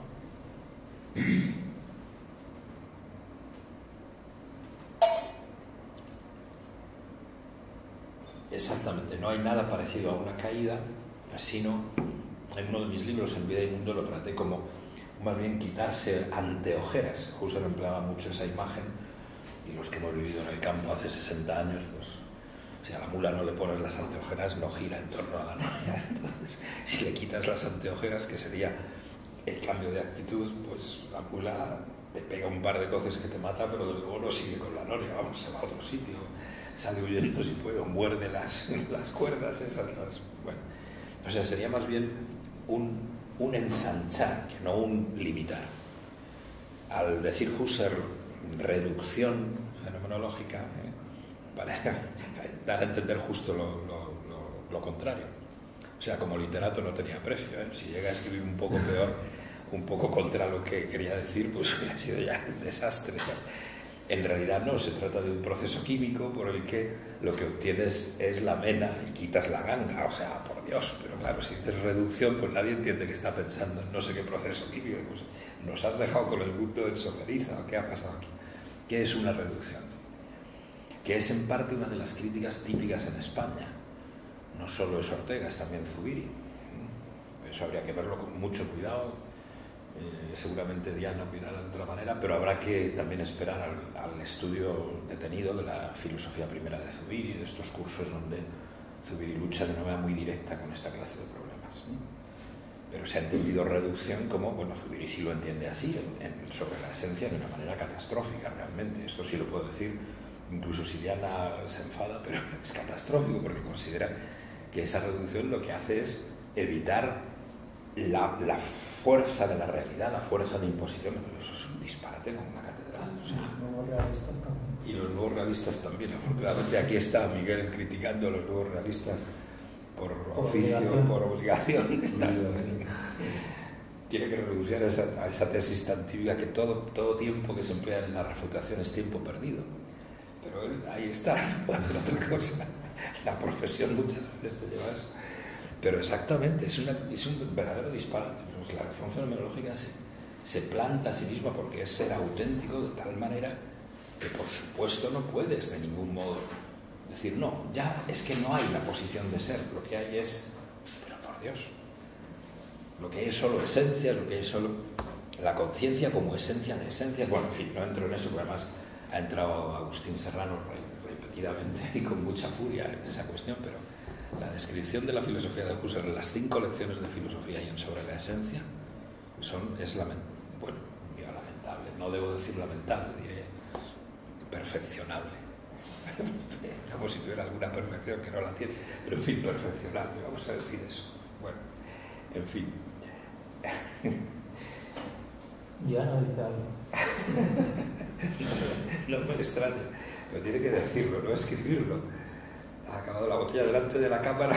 Exactamente, no hay nada parecido a una caída, sino en uno de mis libros, En Vida y Mundo, lo traté como más bien quitarse anteojeras. Husserl empleaba mucho esa imagen, y los que hemos vivido en el campo hace 60 años, pues si a la mula no le pones las anteojeras, no gira en torno a la novia. Entonces, si le quitas las anteojeras, que sería el cambio de actitud, pues la mula te pega un par de coces que te mata, pero luego no sigue con la noria, vamos, se va a otro sitio, sale huyendo si puede, o muerde las cuerdas esas, bueno. O sea, sería más bien un ensanchar, que no un limitar. Al decir Husserl reducción fenomenológica, para dar a entender justo lo contrario. O sea, como literato no tenía precio, si llega a escribir un poco peor, un poco contra lo que quería decir, pues hubiera sido ya un desastre. En realidad no, se trata de un proceso químico por el que lo que obtienes es la mena y quitas la ganga, o sea, por Dios, pero claro, si dices reducción, pues nadie entiende que está pensando en no sé qué proceso químico, pues nos has dejado con el mundo en soferiza, ¿qué ha pasado aquí? ¿Qué es una reducción? Que es en parte una de las críticas típicas en España. No solo es Ortega, es también Zubiri. Eso habría que verlo con mucho cuidado. Seguramente Diana opinará de otra manera, pero habrá que también esperar al estudio detenido de la filosofía primera de Zubiri, de estos cursos donde Zubiri lucha de una manera muy directa con esta clase de problemas. Pero se ha entendido reducción como, bueno, Zubiri sí lo entiende así, sobre la esencia de una manera catastrófica realmente. Esto sí lo puedo decir, incluso si Diana se enfada, pero es catastrófico porque considera que esa reducción lo que hace es evitar la fuerza de la realidad, la fuerza de imposición. Eso es un disparate con una catedral. O sea, los nuevos realistas también. Y los nuevos realistas también. Afortunadamente aquí está Miguel criticando a los nuevos realistas por oficio, por obligación. Tiene que renunciar a esa tesis tan tibia que todo tiempo que se emplea en la refutación es tiempo perdido. Pero ahí está, puede hacer otra cosa. La profesión muchas veces te lleva a eso. Pero exactamente, es un verdadero disparate. La religión fenomenológica se planta a sí misma porque es ser auténtico de tal manera que por supuesto no puedes de ningún modo decir no, ya es que no hay la posición de ser, lo que hay es, pero por Dios, lo que hay es solo esencia, lo que hay es solo la conciencia como esencia de esencias. Bueno, en fin, no entro en eso porque además ha entrado Agustín Serrano repetidamente y con mucha furia en esa cuestión, pero la descripción de la filosofía de Husserl en las 5 lecciones de filosofía y en sobre la esencia es lamentable. Bueno, digo lamentable, no debo decir lamentable, diré perfeccionable. Como si tuviera alguna perfección que no la tiene, pero en fin, perfeccionable, vamos a decir eso. Bueno, en fin. Ya no dice algo. No me extraña, pero tiene que decirlo, no escribirlo. Ha acabado la botella delante de la cámara.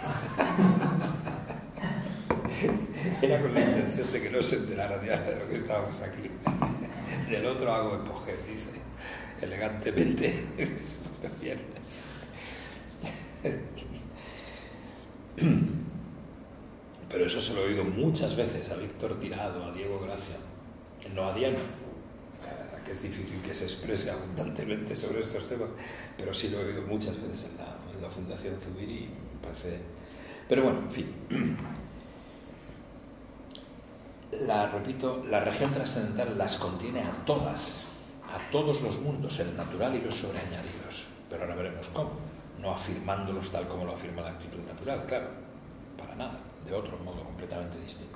Era con la intención de que no se enterara de lo que estábamos aquí. Del otro hago empujer, dice, elegantemente. Bien. Pero eso se lo he oído muchas veces a Víctor Tirado, a Diego Gracia, no a Diana, que es difícil que se exprese abundantemente sobre estos temas, pero sí lo he oído muchas veces en la Fundación Zubiri y me parece... Pero bueno, en fin. Repito, la región trascendental las contiene a todas, a todos los mundos, el natural y los sobreañadidos. Pero ahora veremos cómo, no afirmándolos tal como lo afirma la actitud natural, claro, para nada, de otro modo completamente distinto.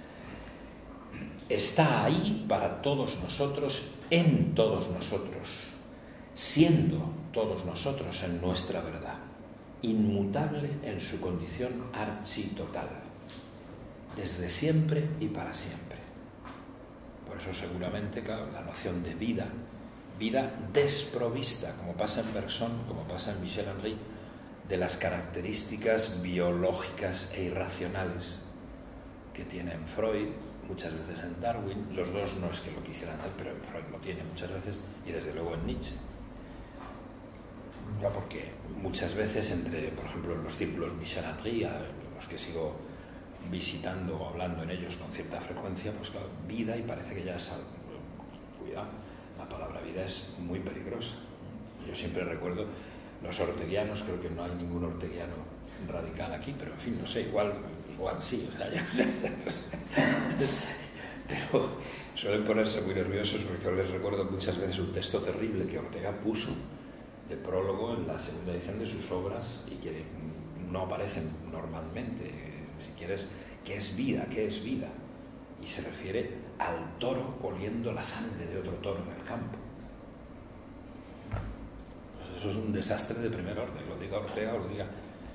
Está ahí para todos nosotros, en todos nosotros, siendo todos nosotros en nuestra verdad, inmutable en su condición architotal, desde siempre y para siempre. Por eso seguramente, claro, la noción de vida desprovista, como pasa en Bergson, como pasa en Michel Henry, de las características biológicas e irracionales que tienen Freud, muchas veces en Darwin, los dos no es que lo quisieran hacer, pero Freud lo tiene muchas veces, y desde luego en Nietzsche. Ya porque muchas veces por ejemplo, en los círculos Michel Henry, a los que sigo visitando o hablando en ellos con cierta frecuencia, pues claro, vida, y parece que ya es algo, cuidado, la palabra vida es muy peligrosa. Yo siempre recuerdo los orteguianos, creo que no hay ningún orteguiano radical aquí, pero en fin, no sé, igual sí, o sea, pero suelen ponerse muy nerviosos porque yo les recuerdo muchas veces un texto terrible que Ortega puso de prólogo en la segunda edición de sus obras y que no aparecen normalmente. Si quieres, ¿qué es vida? ¿Qué es vida? y se refiere al toro oliendo la sangre de otro toro en el campo. Pues eso es un desastre de primer orden, lo diga Ortega o lo diga.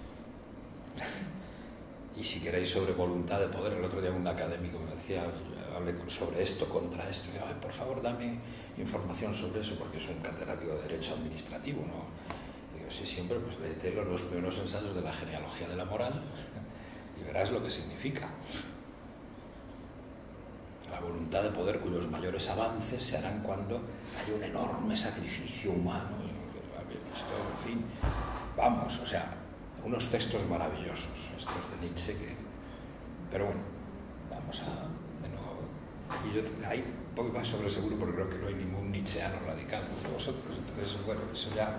Y si queréis sobre voluntad de poder, el otro día un académico me decía, hablé sobre esto, contra esto, y digo, por favor dame información sobre eso, porque soy un catedrático de Derecho Administrativo, ¿no? Digo, sí, siempre, pues léete los primeros ensayos de la genealogía de la moral y verás lo que significa. La voluntad de poder cuyos mayores avances se harán cuando hay un enorme sacrificio humano. Esto, en fin, vamos, o sea, unos textos maravillosos, estos de Nietzsche, pero bueno, vamos a, de nuevo, y yo ahí voy más sobre seguro porque creo que no hay ningún nietzscheano radical entre vosotros, entonces, bueno, eso ya,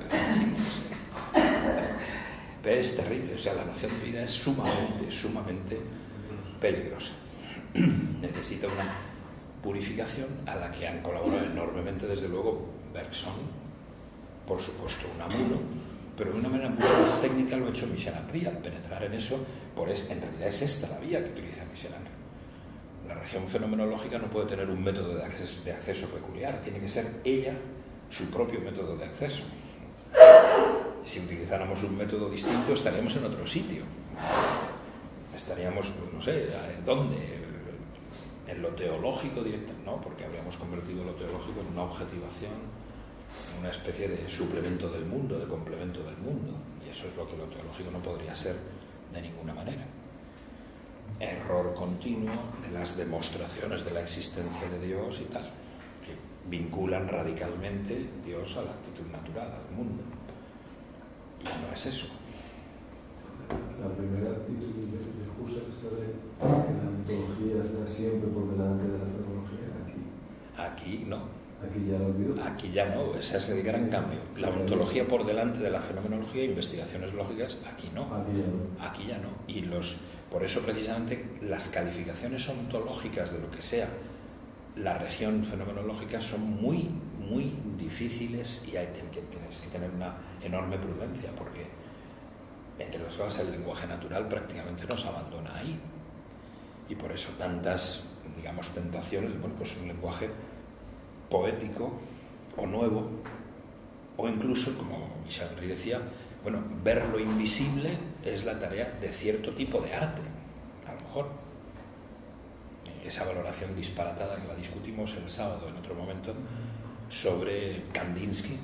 pero es terrible, o sea, la noción de vida es sumamente peligrosa. Necesita una purificación a la que han colaborado enormemente, desde luego, Bergson, por supuesto Unamuno, pero de una manera mucho más técnica lo ha hecho Michel Henry. Al penetrar en eso, en realidad es esta la vía que utiliza Michel Henry. La región fenomenológica no puede tener un método de acceso peculiar, tiene que ser ella su propio método de acceso. Si utilizáramos un método distinto, estaríamos en otro sitio. Estaríamos, pues, no sé, ¿dónde? En lo teológico directo, no, porque habríamos convertido lo teológico en una objetivación, en una especie de suplemento del mundo, de complemento del mundo, y eso es lo que lo teológico no podría ser de ninguna manera. Error continuo de las demostraciones de la existencia de Dios y tal, que vinculan radicalmente Dios a la actitud natural, al mundo, y no es eso. La primera actitud de Husserl está de que la ontología está siempre por delante de la fenomenología. Aquí no. Aquí ya lo olvidó. Aquí ya no, ese es el gran cambio. La ontología por delante de la fenomenología e investigaciones lógicas, aquí no. Aquí ya no. Y por eso precisamente las calificaciones ontológicas de lo que sea la región fenomenológica son muy, muy difíciles y hay que tener una enorme prudencia, porque entre las cosas el lenguaje natural prácticamente nos abandona ahí. Y por eso tantas, digamos, tentaciones, bueno, pues un lenguaje poético o nuevo, o incluso, como Michel Henry decía, bueno, ver lo invisible es la tarea de cierto tipo de arte, a lo mejor. Esa valoración disparatada que la discutimos el sábado en otro momento sobre Kandinsky.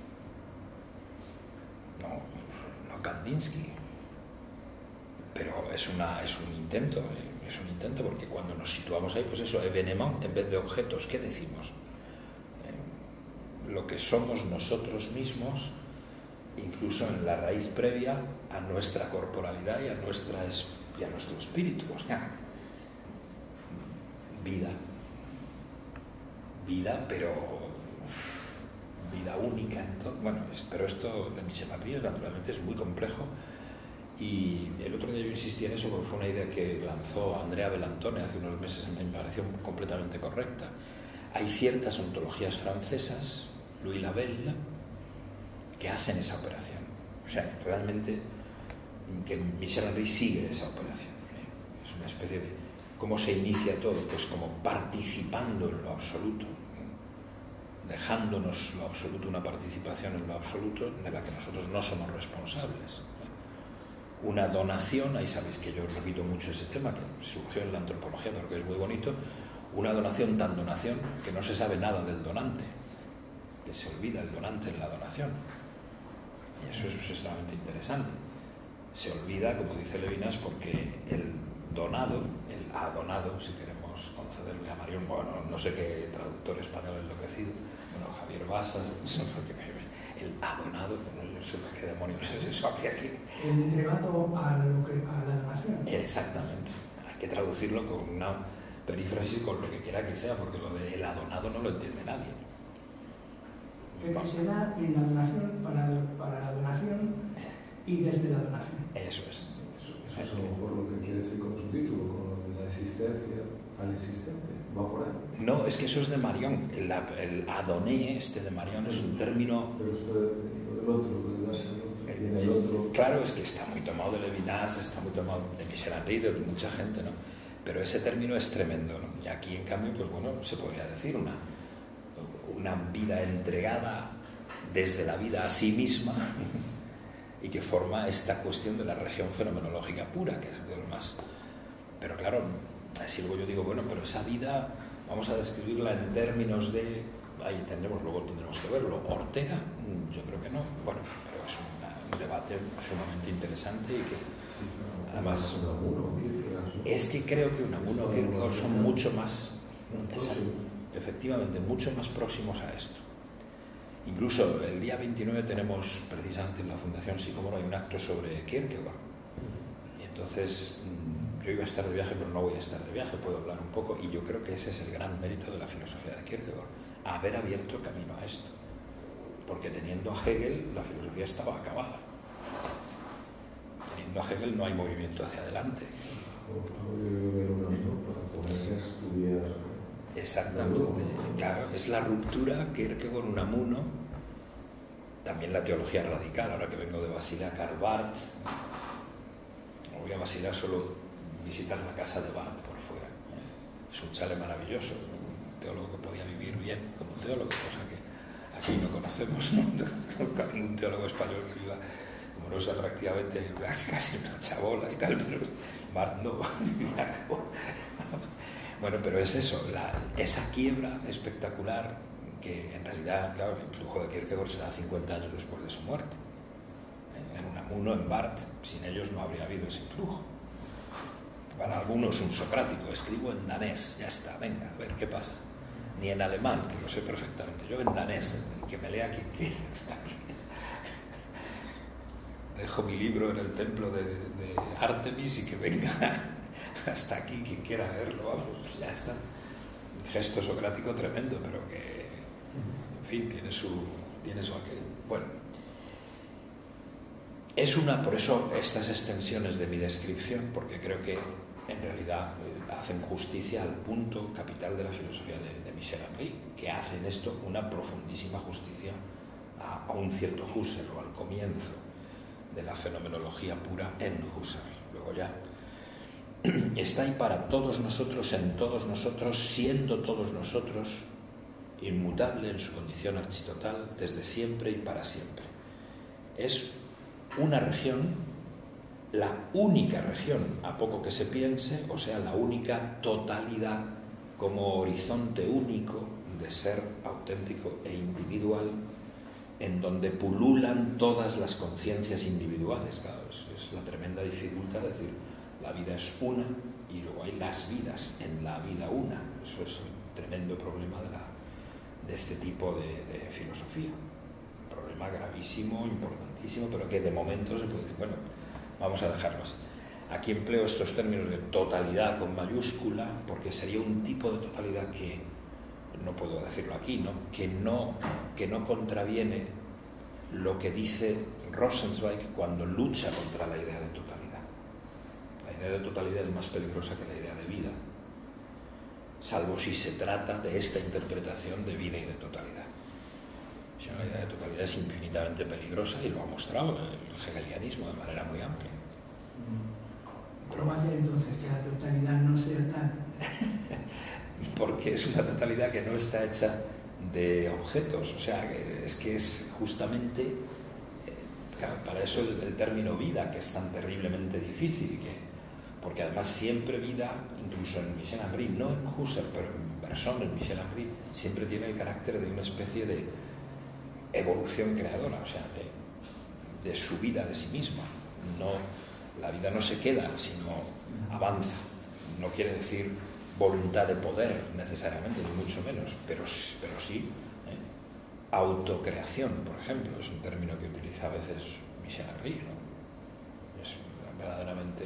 No Kandinsky, pero es un intento porque cuando nos situamos ahí, pues eso, événement en vez de objetos, ¿qué decimos? Lo que somos nosotros mismos, incluso en la raíz previa a nuestra corporalidad y a nuestro espíritu. O sea, vida, pero vida única. Entonces, bueno, pero esto de Michel Henry naturalmente es muy complejo, y el otro día yo insistí en eso porque fue una idea que lanzó Andrea Belantone hace unos meses y me pareció completamente correcta. Hay ciertas ontologías francesas, Louis Labelle, que hacen esa operación. O sea, realmente que Michel Henry sigue esa operación. Es una especie de cómo se inicia todo, pues como participando en lo absoluto, dejándonos lo absoluto, una participación en lo absoluto de la que nosotros no somos responsables. Una donación, ahí sabéis que yo repito mucho ese tema, que surgió en la antropología, pero que es muy bonito, una donación tan donación que no se sabe nada del donante, que se olvida el donante en la donación. Y eso es extremadamente interesante. Se olvida, como dice Levinas, porque el donado, el adonado, si queremos concederle a Marión, bueno, no sé qué traductor español enloquecido, bueno, Javier Basas, el adonado, no sé qué demonios es eso aquí. El entregato a la donación. Exactamente. Hay que traducirlo con una perífrasis, con lo que quiera que sea, porque lo de el adonado no lo entiende nadie. El que se da en la donación, para la donación y desde la donación. Eso es. Eso es a lo mejor lo que quiere decir con su título, con lo de la existencia al existente. ¿Va por ahí? No, es que eso es de Marion. El adoné, de Marion, es un término... Pero esto del otro, lo de darse al otro, viene el otro... Claro, es que está muy tomado de Levinas, está muy tomado de Michel Henry, de mucha gente, ¿no? pero ese término es tremendo, ¿no? Y aquí, en cambio, pues bueno, se podría decir una vida entregada desde la vida a sí misma y que forma esta cuestión de la región fenomenológica pura, que es de lo más... Pero claro, así luego yo digo, bueno, pero esa vida vamos a describirla en términos de... Ahí luego tendremos que verlo. ¿Ortega? Yo creo que no. Bueno, pero es un debate sumamente interesante y que además... Es que creo que Unamuno y Kierkegaard son mucho más... Efectivamente, mucho más próximos a esto. Incluso el día 29 tenemos precisamente en la Fundación Sicomoro hay un acto sobre Kierkegaard. Y entonces yo iba a estar de viaje, pero no voy a estar de viaje, puedo hablar un poco, y yo creo que ese es el gran mérito de la filosofía de Kierkegaard, haber abierto camino a esto. Porque teniendo a Hegel, la filosofía estaba acabada. Teniendo a Hegel no hay movimiento hacia adelante. Exactamente, claro, es la ruptura Kierkegaard, Unamuno, también la teología radical. Ahora que vengo de Basilea, Karl Barth, voy a Basilea solo visitar la casa de Barth por fuera, es un chale maravilloso, un teólogo que podía vivir bien como teólogo, cosa que aquí no conocemos, ¿no? Un teólogo español que viva, como no sea prácticamente casi una chabola y tal, pero Barth no. Bueno, pero es eso, esa quiebra espectacular que en realidad, claro, el influjo de Kierkegaard se da 50 años después de su muerte. En Unamuno, en Barth, sin ellos no habría habido ese influjo. Para algunos un socrático, escribo en danés, ya está, venga, a ver qué pasa. Ni en alemán, que lo sé perfectamente, yo en danés, que me lea quien quiera. Dejo mi libro en el templo de Artemis y que venga hasta aquí quien quiera leerlo, vamos, ya está. Un gesto socrático tremendo, pero que, en fin, tiene su aquel. Bueno, por eso estas extensiones de mi descripción, porque creo que en realidad hacen justicia al punto capital de la filosofía de Michel Henry, que hace en esto una profundísima justicia a un cierto Husserl, o al comienzo de la fenomenología pura en Husserl. Luego ya está ahí para todos nosotros, en todos nosotros, siendo todos nosotros, inmutable en su condición architotal, desde siempre y para siempre. Es una región, la única región, a poco que se piense, o sea, la única totalidad como horizonte único de ser auténtico e individual, en donde pululan todas las conciencias individuales. Claro, es la tremenda dificultad de decir, la vida es una y luego hay las vidas en la vida una. Eso es un tremendo problema de este tipo de filosofía. Un problema gravísimo, importantísimo, pero que de momento se puede decir, bueno, vamos a dejarlo así. Aquí empleo estos términos de totalidad con mayúscula porque sería un tipo de totalidad que, no puedo decirlo aquí, ¿no? Que no contraviene lo que dice Rosenzweig cuando lucha contra la idea de totalidad. La idea de totalidad es más peligrosa que la idea de vida, salvo si se trata de esta interpretación de vida y de totalidad. Si no, la idea de totalidad es infinitamente peligrosa y lo ha mostrado el hegelianismo de manera muy amplia. ¿Cómo hacer entonces que la totalidad no sea tal? Porque es una totalidad que no está hecha de objetos, o sea, que es justamente, claro, para eso el término vida, que es tan terriblemente difícil, porque además siempre vida, incluso en Michel Henry, no en Husserl, pero en Bergson, en Michel Henry, siempre tiene el carácter de una especie de evolución creadora, o sea, de su vida de sí misma. No, la vida no se queda, sino avanza. No quiere decir voluntad de poder necesariamente, ni mucho menos, pero sí autocreación, por ejemplo, es un término que utiliza a veces Michel Henry, ¿no? Es verdaderamente...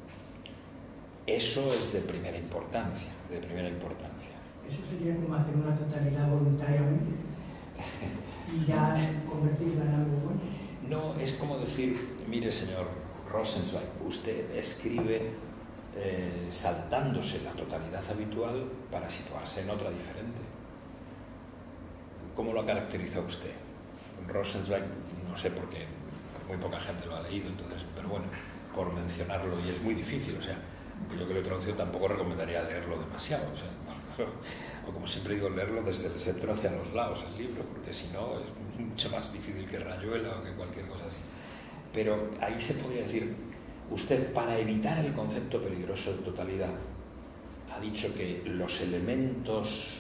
Eso es de primera importancia, Eso sería como hacer una totalidad voluntariamente y ya convertirla en algo bueno. No, es como decir, mire señor Rosenzweig, usted escribe saltándose la totalidad habitual para situarse en otra diferente. ¿Cómo lo caracteriza usted? Rosenzweig, no sé por qué, muy poca gente lo ha leído, entonces, pero bueno, por mencionarlo, y es muy difícil, o sea, yo que lo he traducido tampoco recomendaría leerlo demasiado. O sea, o como siempre digo, leerlo desde el centro hacia los lados el libro, porque si no es mucho más difícil que Rayuela o que cualquier cosa así. Pero ahí se podría decir, usted, para evitar el concepto peligroso de totalidad, ha dicho que los elementos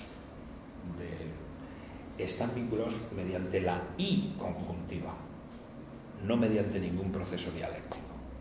están vinculados mediante la I conjuntiva, no mediante ningún proceso dialéctico.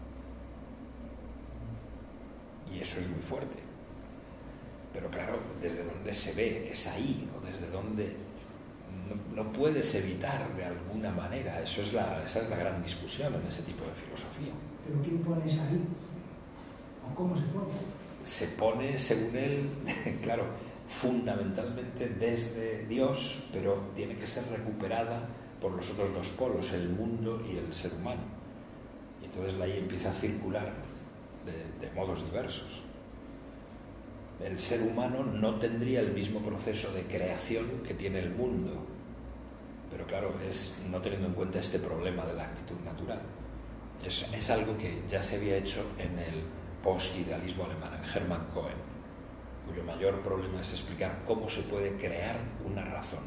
Y eso es muy fuerte. Pero claro, ¿desde dónde se ve esa I? ¿O desde dónde no puedes evitar de alguna manera? Esa es la gran discusión en ese tipo de filosofía. ¿Pero quién pone esa I? ¿O cómo se pone? Se pone, según él, claro, fundamentalmente desde Dios, pero tiene que ser recuperada por los otros dos polos, el mundo y el ser humano. Y entonces la I empieza a circular de modos diversos. El ser humano no tendría el mismo proceso de creación que tiene el mundo, pero claro, es no teniendo en cuenta este problema de la actitud natural. Es algo que ya se había hecho en el post-idealismo alemán, en Hermann Cohen, cuyo mayor problema es explicar cómo se puede crear una razón.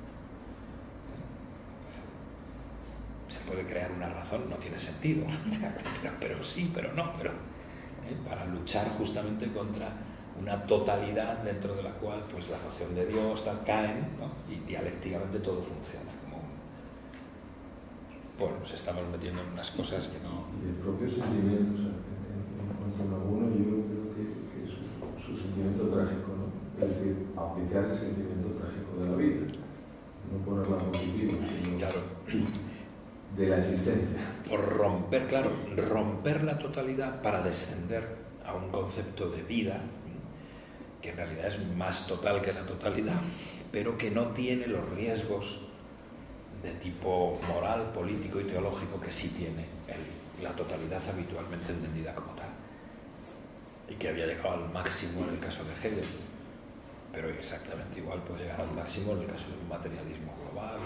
Se puede crear una razón, no tiene sentido, pero sí, pero no, para luchar justamente contra una totalidad dentro de la cual pues la noción de Dios caen, ¿no? Y dialécticamente todo funciona como bueno, nos estamos metiendo en unas cosas que no... Y el propio sentimiento, o sea, en cuanto a uno, yo creo que es su sentimiento trágico, ¿no? Es decir, aplicar el sentimiento trágico de la vida, no ponerla positiva, sino claro, de la existencia. por romper la totalidad para descender a un concepto de vida que en realidad es más total que la totalidad, pero que no tiene los riesgos de tipo moral, político y teológico que sí tiene la totalidad habitualmente entendida como tal, y que había llegado al máximo en el caso de Hegel, pero exactamente igual puede llegar al máximo en el caso de un materialismo global.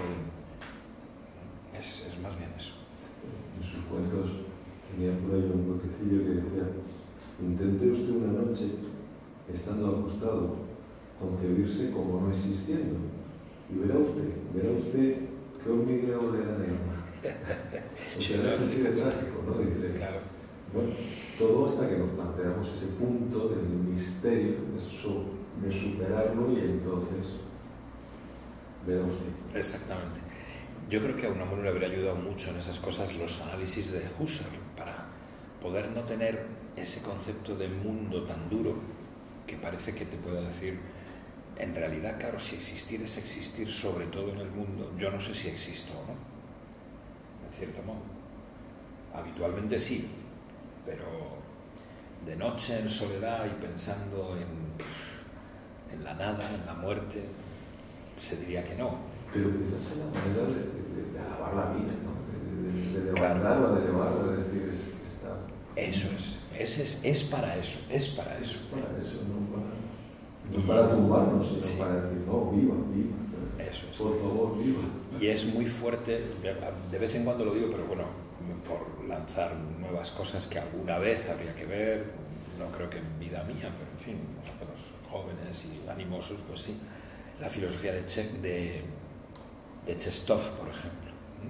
Es más bien eso. En sus cuentos tenía por ahí un bloquecillo que decía: intente usted una noche, estando acostado, concebirse como no existiendo, y verá usted qué hormigueo le da de alma. O sea, es así de trágico, ¿no? Dice, claro. Bueno, todo hasta que nos planteamos ese punto del misterio, de superarlo, y entonces verá usted. Exactamente. Yo creo que a Unamuno le habría ayudado mucho en esas cosas los análisis de Husserl, para poder no tener ese concepto de mundo tan duro que parece que te pueda decir, en realidad, claro, si existir es existir sobre todo en el mundo, yo no sé si existo o no, en cierto modo. Habitualmente sí, pero de noche en soledad y pensando en la nada, en la muerte, se diría que no. Pero quizás es la manera de alabar la vida, ¿no? De levantarla, de elevarla, de decir, está... Eso es para eso. Es para eso, no para tumbarnos, sino sí, para decir, no, viva. Eso es. Por favor, viva. Y es muy fuerte, de vez en cuando lo digo, pero bueno, por lanzar nuevas cosas que alguna vez habría que ver, no creo que en vida mía, pero en fin, nosotros jóvenes y animosos, pues sí, la filosofía de Chestov, por ejemplo.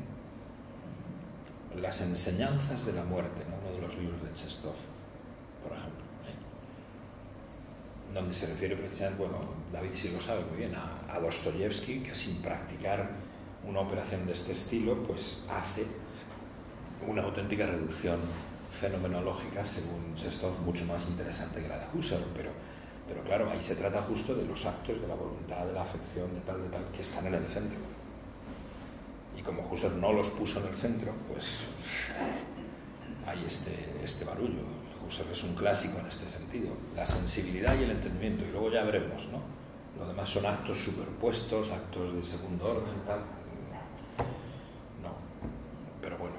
Las enseñanzas de la muerte, ¿no? Uno de los libros de Chestov, por ejemplo, donde se refiere precisamente, bueno, David sí lo sabe muy bien, a Dostoyevsky, que sin practicar una operación de este estilo, pues hace una auténtica reducción fenomenológica, según Chestov, mucho más interesante que la de Husserl, pero claro, ahí se trata justo de los actos de la voluntad, de la afección, de tal, que están en el centro. Y como Husserl no los puso en el centro, pues hay este barullo. Husserl es un clásico en este sentido, la sensibilidad y el entendimiento, y luego ya veremos, ¿no? Lo demás son actos superpuestos, actos de segundo orden, tal. No, pero bueno.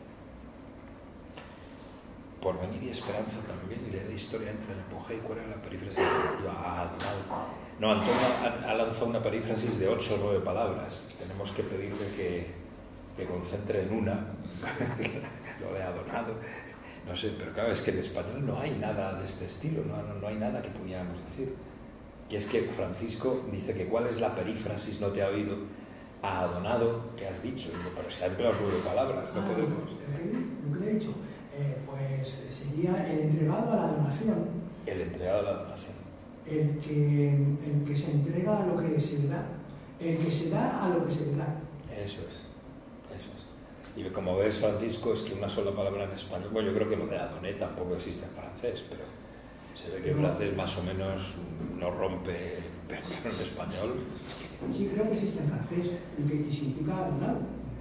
Porvenir y esperanza también, idea de historia entre el apogeo y cuál era la perífrasis relativa. No, Antonio ha lanzado una perífrasis de 8 o 9 palabras. Tenemos que pedirle que concentre en una, lo he adornado, No sé, pero claro, es que en español no hay nada de este estilo, no hay nada que pudiéramos decir. Y es que Francisco dice que ¿cuál es la perífrasis? No te ha oído a Adonado que has dicho. Y digo, pero si hay empleado nueve palabras, no podemos. Lo que le he dicho, pues sería el entregado a la donación. El entregado a la donación. El que se entrega a lo que se le da. El que se da a lo que se le da. Eso es. Y como ves, Francisco, es que una sola palabra en español, bueno, yo creo que lo de adoné tampoco existe en francés, pero se ve que en francés más o menos no rompe, pero en español. Sí, creo que existe en francés y significa adonado.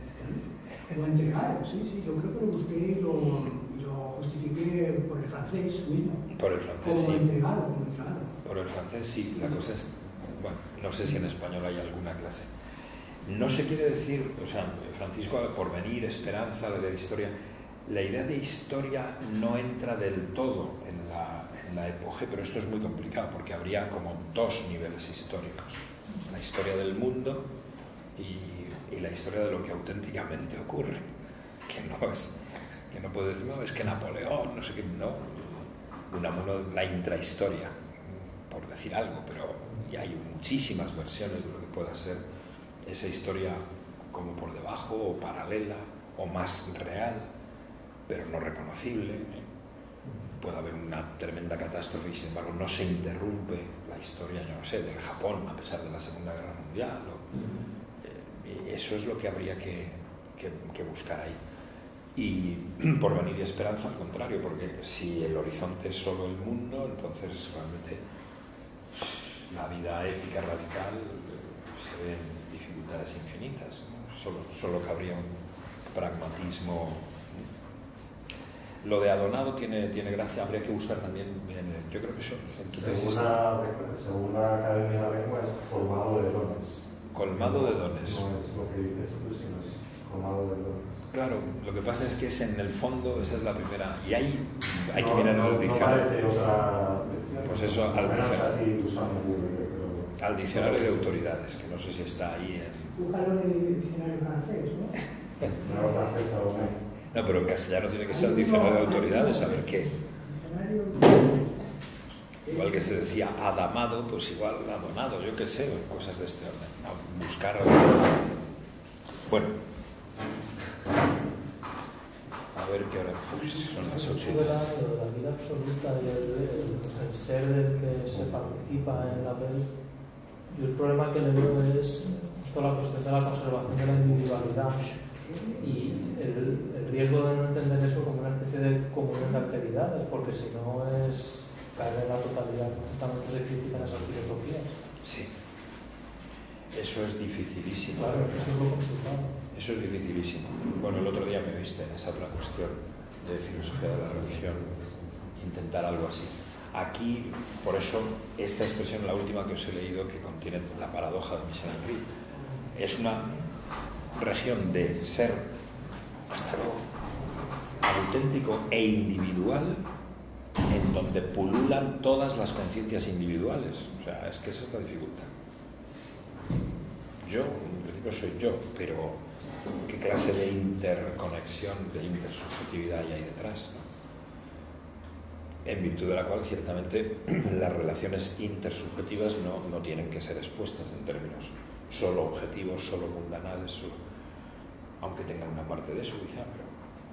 O entregado, sí, yo creo que lo busqué y lo justifiqué por el francés mismo. Por el francés, como sí. Entregado. Por el francés, sí. La cosa es, bueno, no sé si en español hay alguna clase. No se quiere decir, o sea, Francisco, porvenir, esperanza, la de historia. La idea de historia no entra del todo en la epoge, pero esto es muy complicado porque habría como dos niveles históricos. La historia del mundo y la historia de lo que auténticamente ocurre. Que no puedo decir, no, es que Napoleón, no sé qué, no. La intrahistoria, por decir algo, pero y hay muchísimas versiones de lo que pueda ser esa historia como por debajo o paralela o más real, pero no reconocible. Puede haber una tremenda catástrofe y sin embargo no se interrumpe la historia, yo no sé, del Japón a pesar de la Segunda Guerra Mundial. Eso es lo que habría que buscar ahí. Y porvenir y esperanza al contrario, porque si el horizonte es solo el mundo, entonces realmente la vida ética radical se ven dificultades infinitas, ¿no? Solo cabría un pragmatismo. Lo de adonado tiene gracia, habría que buscar también, yo creo que eso según la Academia de la Lengua es colmado de dones. Colmado de dones. No es lo que dices tú, sino es colmado de dones. Claro, lo que pasa es que es en el fondo, esa es la primera, y hay que mirar el diccionario. Pues eso, al diccionario de autoridades, que no sé si está ahí en... Búscalo en el diccionario francés, ¿no? No, pero en castellano tiene que ser el diccionario de autoridades, a ver qué. Igual que se decía adamado, pues igual adonado, yo qué sé, cosas de este orden. A buscar... Bueno. A ver qué hora son las 8. La vida absoluta y el ser del que se participa en la vez. Yo el problema que le veo es toda la cuestión de la conservación de la individualidad y el riesgo de no entender eso como una especie de comunión de actividades, porque si no es caer en la totalidad justamente se critican esas filosofías. Sí. Eso es dificilísimo. Claro, eso es lo complicado. Eso es dificilísimo. Bueno, el otro día me viste en esa otra cuestión de filosofía de la religión, intentar algo así. Aquí, por eso, esta expresión, la última que os he leído, que contiene la paradoja de Michel Henry, es una región de ser, hasta luego, auténtico e individual, en donde pululan todas las conciencias individuales. O sea, es que esa es la dificultad. Yo, en principio soy yo, pero ¿qué clase de interconexión, de intersubjetividad hay ahí detrás, ¿no? En virtud de la cual, ciertamente, las relaciones intersubjetivas no tienen que ser expuestas en términos solo objetivos, solo mundanales, aunque tengan una parte de eso, quizá, pero...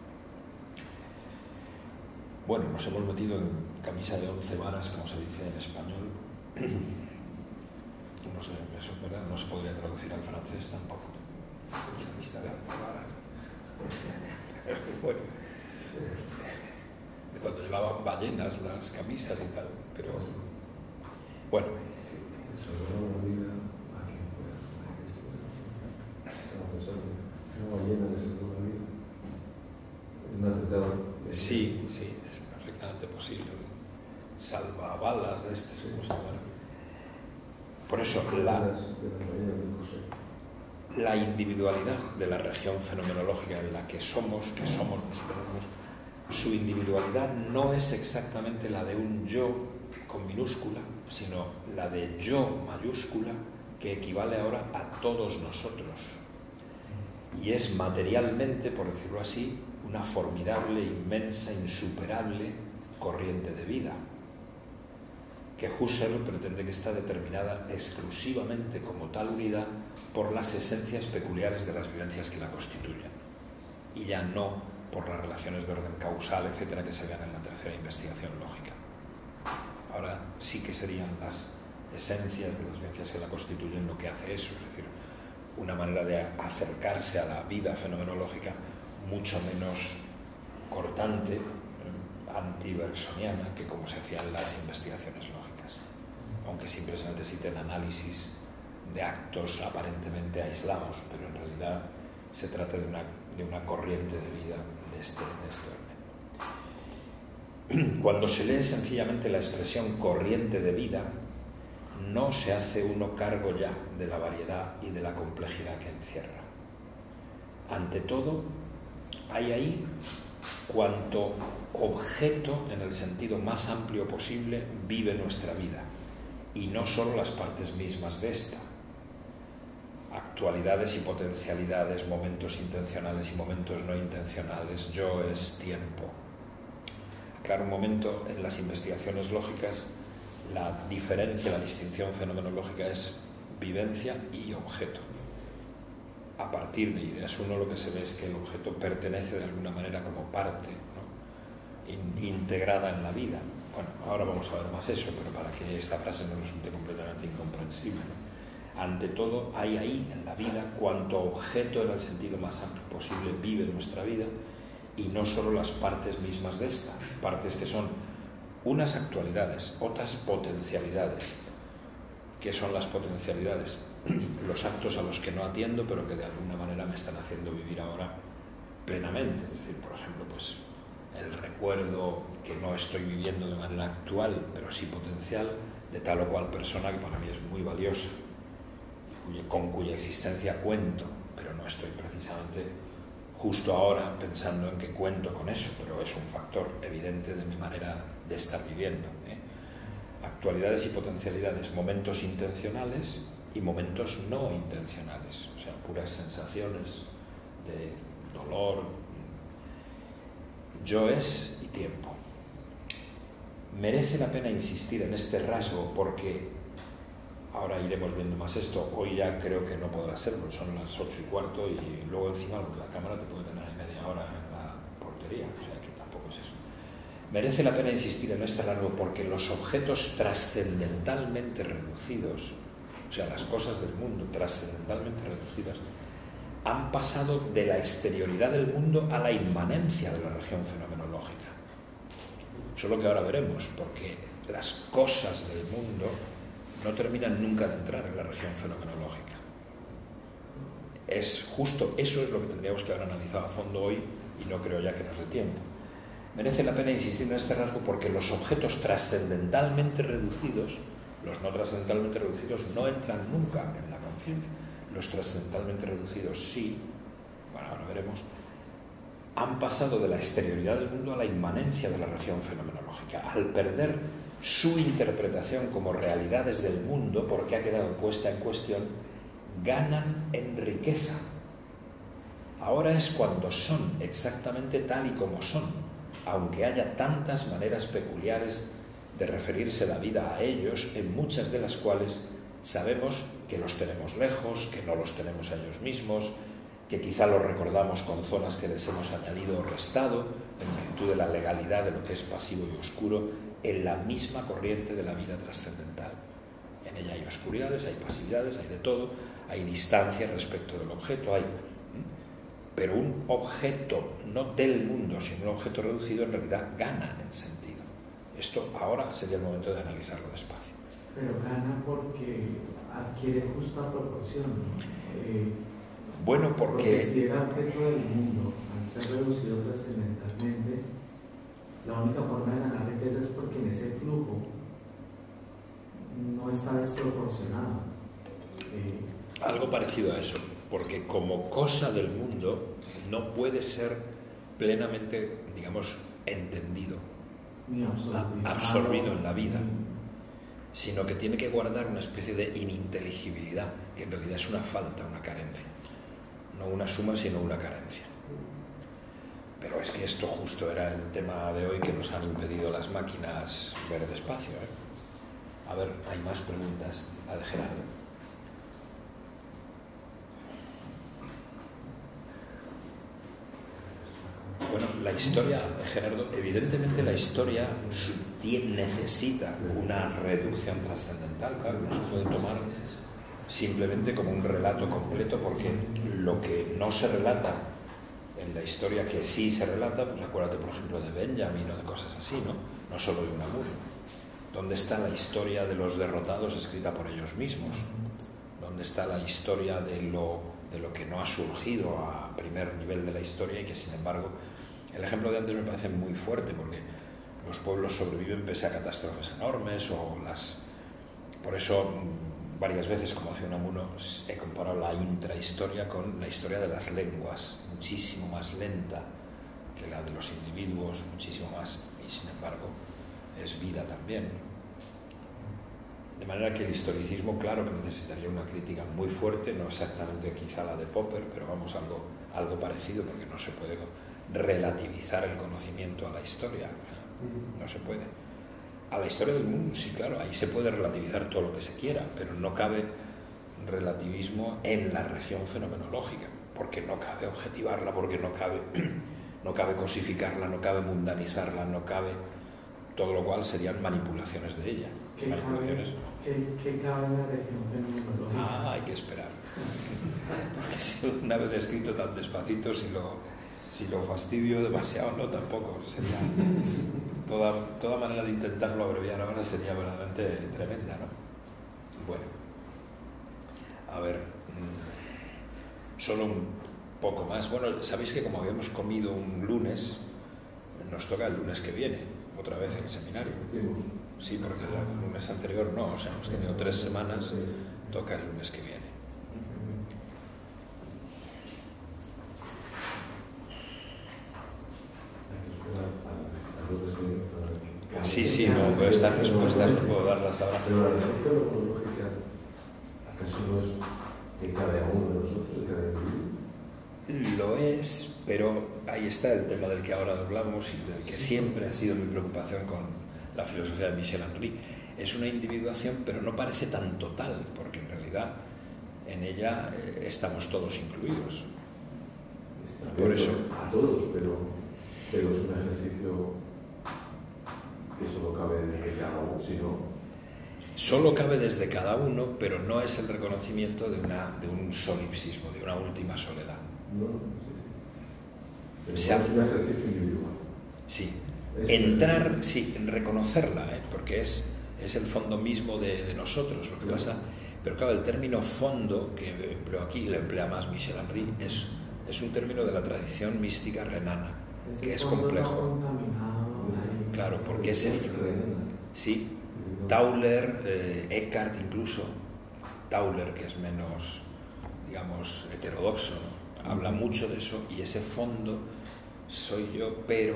Bueno, nos hemos metido en camisa de 11 varas, como se dice en español. No sé, eso es verdad, no se podría traducir al francés tampoco. Camisa de 11 varas. Bueno, de cuando llevaban ballenas las camisas y tal, pero bueno. Una ballena de segunda vida. Un atentado. Sí, es perfectamente posible. Salvabalas de este, ¿cómo se llama? Por eso, la individualidad de la región fenomenológica en la que somos nosotros mismos, su individualidad no es exactamente la de un yo con minúscula, sino la de yo mayúscula, que equivale ahora a todos nosotros. Y es materialmente, por decirlo así, una formidable, inmensa, insuperable corriente de vida, que Husserl pretende que está determinada exclusivamente como tal unidad por las esencias peculiares de las vivencias que la constituyen, y ya no por las relaciones de orden causal, etcétera, que se vean en la tercera investigación lógica. Ahora sí que serían las esencias de las vivencias que la constituyen lo que hace eso, es decir, una manera de acercarse a la vida fenomenológica mucho menos cortante, antibersoniana, que como se hacían las investigaciones lógicas, aunque siempre se necesiten análisis de actos aparentemente aislados, pero en realidad se trata de una corriente de vida de este orden. Cuando se lee sencillamente la expresión corriente de vida, no se hace uno cargo ya de la variedad y de la complejidad que encierra. Ante todo, hay ahí cuanto objeto, en el sentido más amplio posible, vive nuestra vida, y no solo las partes mismas de esta. Actualidades y potencialidades, momentos intencionales y momentos no intencionales, yo es tiempo. Claro, un momento en las investigaciones lógicas, la diferencia, la distinción fenomenológica es vivencia y objeto. A partir de ideas uno lo que se ve es que el objeto pertenece de alguna manera como parte, ¿no? Integrada en la vida. Bueno, ahora vamos a ver más eso, pero para que esta frase no resulte completamente incomprensible, ¿no? Ante todo, hay ahí en la vida cuanto objeto en el sentido más amplio posible vive nuestra vida, y no solo las partes mismas de esta, partes que son unas actualidades, otras potencialidades. ¿Qué son las potencialidades? Los actos a los que no atiendo, pero que de alguna manera me están haciendo vivir ahora plenamente. Es decir, por ejemplo, pues el recuerdo que no estoy viviendo de manera actual, pero sí potencial, de tal o cual persona que para mí es muy valiosa, y con cuya existencia cuento, pero no estoy precisamente justo ahora pensando en que cuento con eso, pero es un factor evidente de mi manera de estar viviendo, ¿eh? Actualidades y potencialidades, momentos intencionales y momentos no intencionales, o sea, puras sensaciones de dolor, yo es y tiempo. Merece la pena insistir en este rasgo porque ahora iremos viendo más esto. Hoy ya creo que no podrá ser, porque son las 8:15 y luego encima la cámara te puede tener ahí media hora en la portería, o sea que tampoco es eso. Merece la pena insistir en este rasgo porque los objetos trascendentalmente reducidos, o sea, las cosas del mundo trascendentalmente reducidas, han pasado de la exterioridad del mundo a la inmanencia de la región fenomenológica. Solo que ahora veremos, porque las cosas del mundo no terminan nunca de entrar en la región fenomenológica. Es justo eso es lo que tendríamos que haber analizado a fondo hoy, y no creo ya que nos dé tiempo. Merece la pena insistir en este rasgo porque los objetos trascendentalmente reducidos, los no trascendentalmente reducidos, no entran nunca en la conciencia. Los trascendentalmente reducidos sí, bueno, ahora veremos, han pasado de la exterioridad del mundo a la inmanencia de la región fenomenológica, al perder su interpretación como realidades del mundo, porque ha quedado puesta en cuestión, ganan en riqueza. Ahora es cuando son exactamente tal y como son, aunque haya tantas maneras peculiares de referirse la vida a ellos, en muchas de las cuales sabemos que los tenemos lejos, que no los tenemos a ellos mismos, que quizá los recordamos con zonas que les hemos añadido o restado, en virtud de la legalidad de lo que es pasivo y oscuro, en la misma corriente de la vida trascendental. En ella hay oscuridades, hay pasividades, hay de todo, hay distancia respecto del objeto, hay... Pero un objeto, no del mundo, sino un objeto reducido, en realidad gana en sentido. Esto ahora sería el momento de analizarlo despacio. Pero gana porque adquiere justa proporción, ¿no? Bueno, porque si era objeto del mundo, al ser reducido trascendentalmente, la única forma de ganar riqueza es porque en ese flujo no está desproporcionado. Algo parecido a eso, porque como cosa del mundo no puede ser plenamente, digamos, entendido, ni absorbido en la vida, sino que tiene que guardar una especie de ininteligibilidad, que en realidad es una falta, una carencia. No una suma, sino una carencia. Pero es que esto justo era el tema de hoy que nos han impedido las máquinas ver el espacio, ¿eh? A ver, hay más preguntas. A de Gerardo. Bueno, la historia, Gerardo, evidentemente la historia necesita una reducción trascendental, claro, no se puede tomar simplemente como un relato completo, porque lo que no se relata en la historia que sí se relata, pues acuérdate por ejemplo de Benjamin o de cosas así, ¿no? No solo de Unamuno. ¿Dónde está la historia de los derrotados escrita por ellos mismos? ¿Dónde está la historia de lo que no ha surgido a primer nivel de la historia y que sin embargo, el ejemplo de antes me parece muy fuerte porque los pueblos sobreviven pese a catástrofes enormes por eso varias veces, como hace Unamuno, he comparado la intrahistoria con la historia de las lenguas, muchísimo más lenta que la de los individuos, muchísimo más, y sin embargo es vida también. De manera que el historicismo, claro que necesitaría una crítica muy fuerte, no exactamente quizá la de Popper, pero vamos, algo parecido, porque no se puede relativizar el conocimiento a la historia, no se puede. A la historia del mundo, sí, claro, ahí se puede relativizar todo lo que se quiera, pero no cabe relativismo en la región fenomenológica, porque no cabe objetivarla, porque no cabe cosificarla, no cabe mundanizarla, no cabe, todo lo cual serían manipulaciones de ella. ¿Qué cabe en la región fenomenológica? Hay que esperar. Porque si una vez escrito tan despacito, si lo fastidio demasiado, no, tampoco. Sería toda manera de intentarlo abreviar ahora sería verdaderamente tremenda, ¿no? Bueno, a ver, solo un poco más. Bueno, sabéis que como habíamos comido un lunes, nos toca el lunes que viene, otra vez en el seminario. Sí, porque el lunes anterior no, o sea, hemos tenido 3 semanas, toca el lunes que viene. Sí, no, pero estas respuestas no puedo darlas ahora. Pero la región fenomenológica, ¿acaso no es de cada uno de nosotros, de cada individuo? Lo es, pero ahí está el tema del que ahora hablamos y del que siempre ha sido mi preocupación con la filosofía de Michel Henry. Es una individuación, pero no parece tan total, porque en realidad en ella estamos todos incluidos. Por eso, a todos, pero es un ejercicio que solo cabe desde cada uno, sino... Solo cabe desde cada uno, pero no es el reconocimiento de un solipsismo, de una última soledad. No, sí. Pero es un ejercicio individual. Sí. Entrar, sí, reconocerla, porque es el fondo mismo de nosotros, lo que pasa. Pero claro, el término fondo, que empleo aquí, lo emplea más Michel Henry, es un término de la tradición mística renana, que es complejo. Claro, porque es el... Sí, Tauler, Eckhart incluso, Tauler, que es menos, digamos, heterodoxo, ¿no? Habla mucho de eso, y ese fondo soy yo, pero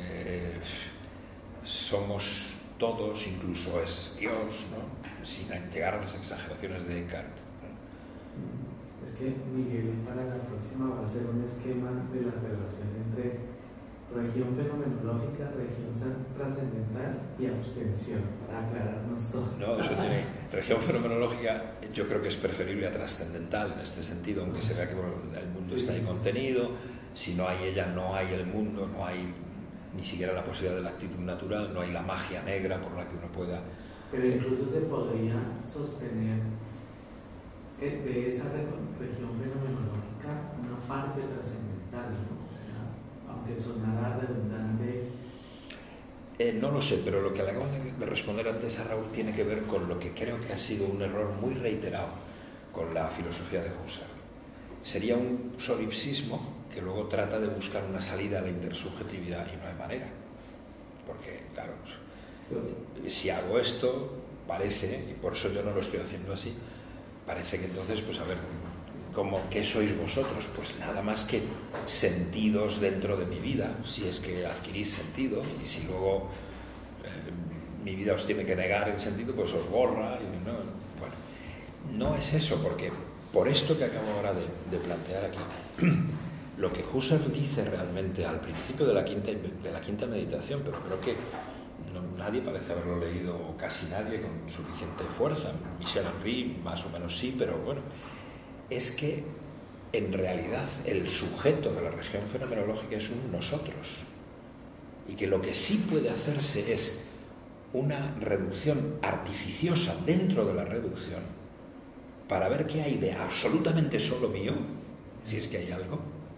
somos todos, incluso es Dios, ¿no? Sin llegar a las exageraciones de Eckhart. Es que Miguel para la próxima va a hacer un esquema de la relación entre región fenomenológica, región trascendental y abstención, para aclararnos todo. No, eso tiene... Región fenomenológica yo creo que es preferible a trascendental en este sentido, aunque se vea que el mundo está ahí contenido. Si no hay ella, no hay el mundo, no hay ni siquiera la posibilidad de la actitud natural, no hay la magia negra por la que uno pueda... Pero incluso se podría sostener de esa región fenomenológica una parte trascendental, ¿no? O sea, aunque sonara redundante. No lo sé, pero lo que le acabo de responder antes a Raúl tiene que ver con lo que creo que ha sido un error muy reiterado con la filosofía de Husserl. Sería un solipsismo que luego trata de buscar una salida a la intersubjetividad y no hay manera. Porque, claro, si hago esto, parece, y por eso yo no lo estoy haciendo así, parece que entonces, pues a ver, ¿qué sois vosotros? Pues nada más que sentidos dentro de mi vida, si es que adquirís sentido, y si luego mi vida os tiene que negar el sentido, pues os borra. Y no es eso, porque por esto que acabo ahora de plantear aquí, lo que Husserl dice realmente al principio de la quinta meditación, pero creo que nadie parece haberlo leído, o casi nadie, con suficiente fuerza. Michel Henry más o menos sí, pero bueno, es que en realidad el sujeto de la región fenomenológica es un nosotros, y que lo que sí puede hacerse es una reducción artificiosa dentro de la reducción para ver qué hay de absolutamente solo mío, si es que hay algo,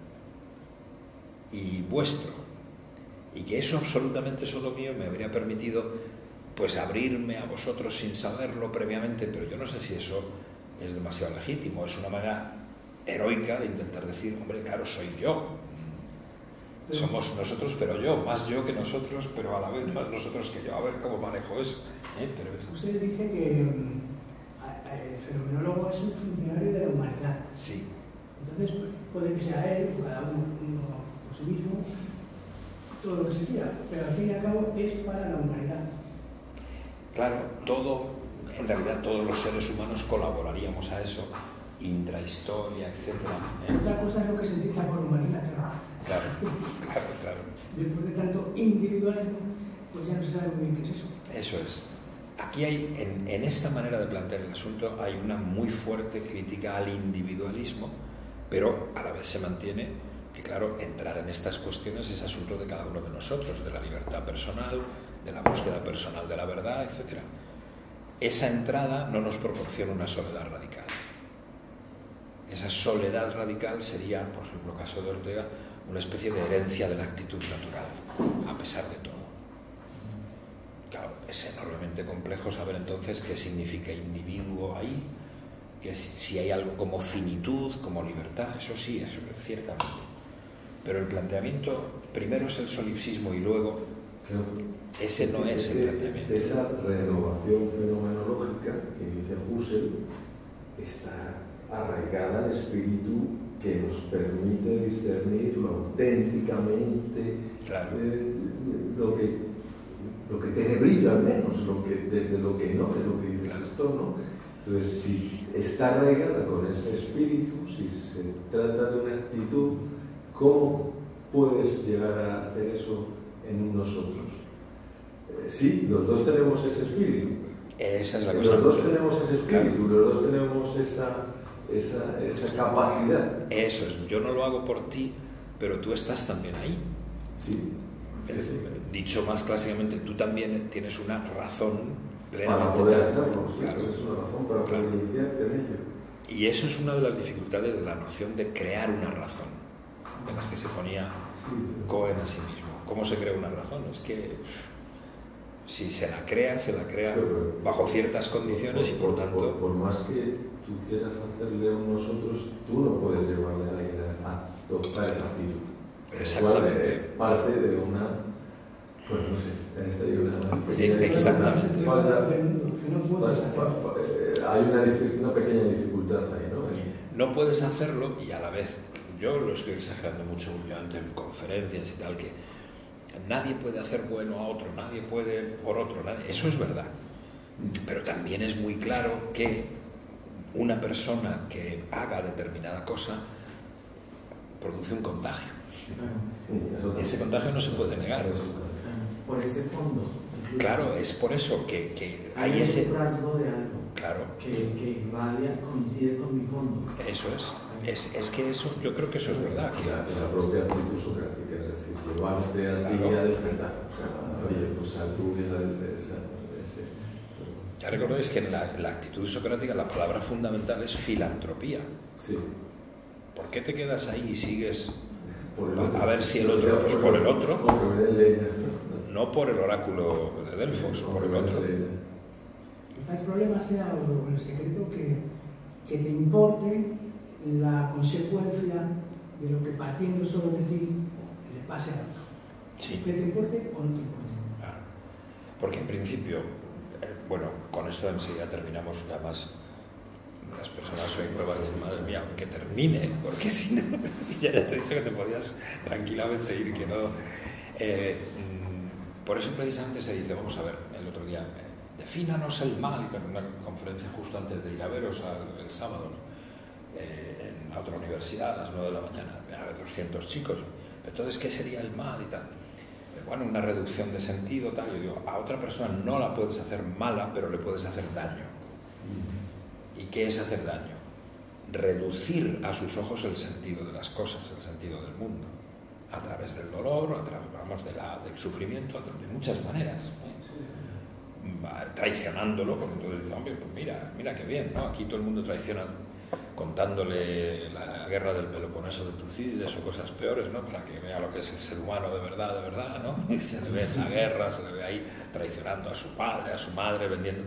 y vuestro, y que eso absolutamente solo mío me habría permitido pues abrirme a vosotros sin saberlo previamente, pero yo no sé si eso es demasiado legítimo. Es una manera heroica de intentar decir, hombre, claro, soy yo, somos nosotros pero yo, más yo que nosotros, pero a la vez más nosotros que yo, a ver cómo manejo eso. Pero usted dice que el fenomenólogo es un funcionario de la humanidad. Sí. Entonces puede que sea él, o cada uno por sí mismo, todo lo que se quiera, pero al fin y al cabo es para la humanidad. Claro, en realidad todos los seres humanos colaboraríamos a eso, intrahistoria, etc. Otra cosa es lo que se entienda por humanidad, Claro. Después de tanto individualismo, pues ya no se sabe muy bien qué es eso. Eso es. Aquí hay, en esta manera de plantear el asunto, hay una muy fuerte crítica al individualismo, pero a la vez se mantiene que, claro, entrar en estas cuestiones es asunto de cada uno de nosotros, de la libertad personal, de la búsqueda personal de la verdad, etc. Esa entrada no nos proporciona una soledad radical. Esa soledad radical sería, por ejemplo, en el caso de Ortega, una especie de herencia de la actitud natural, a pesar de todo. Claro, es enormemente complejo saber entonces qué significa individuo ahí, que si hay algo como finitud, como libertad, eso sí, eso ciertamente. Pero el planteamiento primero es el solipsismo y luego ese no es el planteamiento. Esa renovación fenomenológica que dice Husserl está arraigada al espíritu que nos permite discernir lo auténticamente, claro, lo que tiene brillo al menos, de lo que no, de lo que dices esto, ¿no? Entonces, si está arraigada con ese espíritu, si se trata de una actitud, ¿cómo puedes llegar a hacer eso en nosotros? Sí, los dos tenemos ese espíritu. Esa es la cosa. Los dos tenemos ese espíritu, los dos tenemos esa capacidad. Eso es, yo no lo hago por ti, pero tú estás también ahí. Sí. Dicho más clásicamente, tú también tienes una razón plenamente. Para poder hacerlo, sí, claro, es una razón para poder iniciarte en ello. Y eso es una de las dificultades de la noción de crear una razón, de las que se ponía Cohen a sí mismo. ¿Cómo se crea una razón? Es que si se la crea bajo ciertas condiciones y por tanto... Por más que tú quieras hacerle a nosotros, tú no puedes llevarle a alguien a adoptar esa actitud. Exactamente. Es parte de una... Pues no sé, es ahí una... Exactamente. Hay una pequeña dificultad ahí, ¿no? No puedes hacerlo y a la vez, yo lo estoy exagerando mucho últimamente en conferencias y tal, que nadie puede hacer bueno a otro, nadie puede por otro, eso es verdad. Pero también es muy claro que una persona que haga determinada cosa produce un contagio. Ese contagio no se puede negar. Por ese fondo. Claro, es por eso que hay ese rasgo de algo. Claro. Que Valia coincide con mi fondo. Eso es que eso, yo creo que eso es verdad. Que la propia actitud socrática, es decir, llevarte a ti a despertar. Oye, pues a tu vida ya recordáis que en la actitud socrática la palabra fundamental es filantropía. Sí. ¿Por qué te quedas ahí y sigues a ver si el otro, pues por el otro? No por el oráculo de Delfos, por el otro. El problema sea, o el secreto, que te importe la consecuencia de lo que partiendo solo de ti le pase al otro. Sí. Que te importe o no te importe. Claro. Porque en principio, bueno, con esto enseguida terminamos, además las personas hoy prueban de madre mía, que termine, porque si no, ya te he dicho que te podías tranquilamente ir, que no. Por eso precisamente se dice, vamos a ver, el otro día, defínanos el mal, y una conferencia justo antes de ir a veros el sábado, ¿no? en la otra universidad a las 9 de la mañana, a 200 chicos. Entonces, ¿qué sería el mal y tal? Bueno, una reducción de sentido, tal. Yo digo, a otra persona no la puedes hacer mala, pero le puedes hacer daño. ¿Y qué es hacer daño? Reducir a sus ojos el sentido de las cosas, el sentido del mundo, a través del dolor, a través, vamos, del sufrimiento, de muchas maneras, traicionándolo, porque entonces dice, hombre, pues mira qué bien, ¿no? Aquí todo el mundo traiciona contándole la guerra del Peloponeso de Tucídides o cosas peores, ¿no? Para que vea lo que es el ser humano de verdad, ¿no? Y se le ve en la guerra, se le ve ahí traicionando a su padre, a su madre, vendiendo.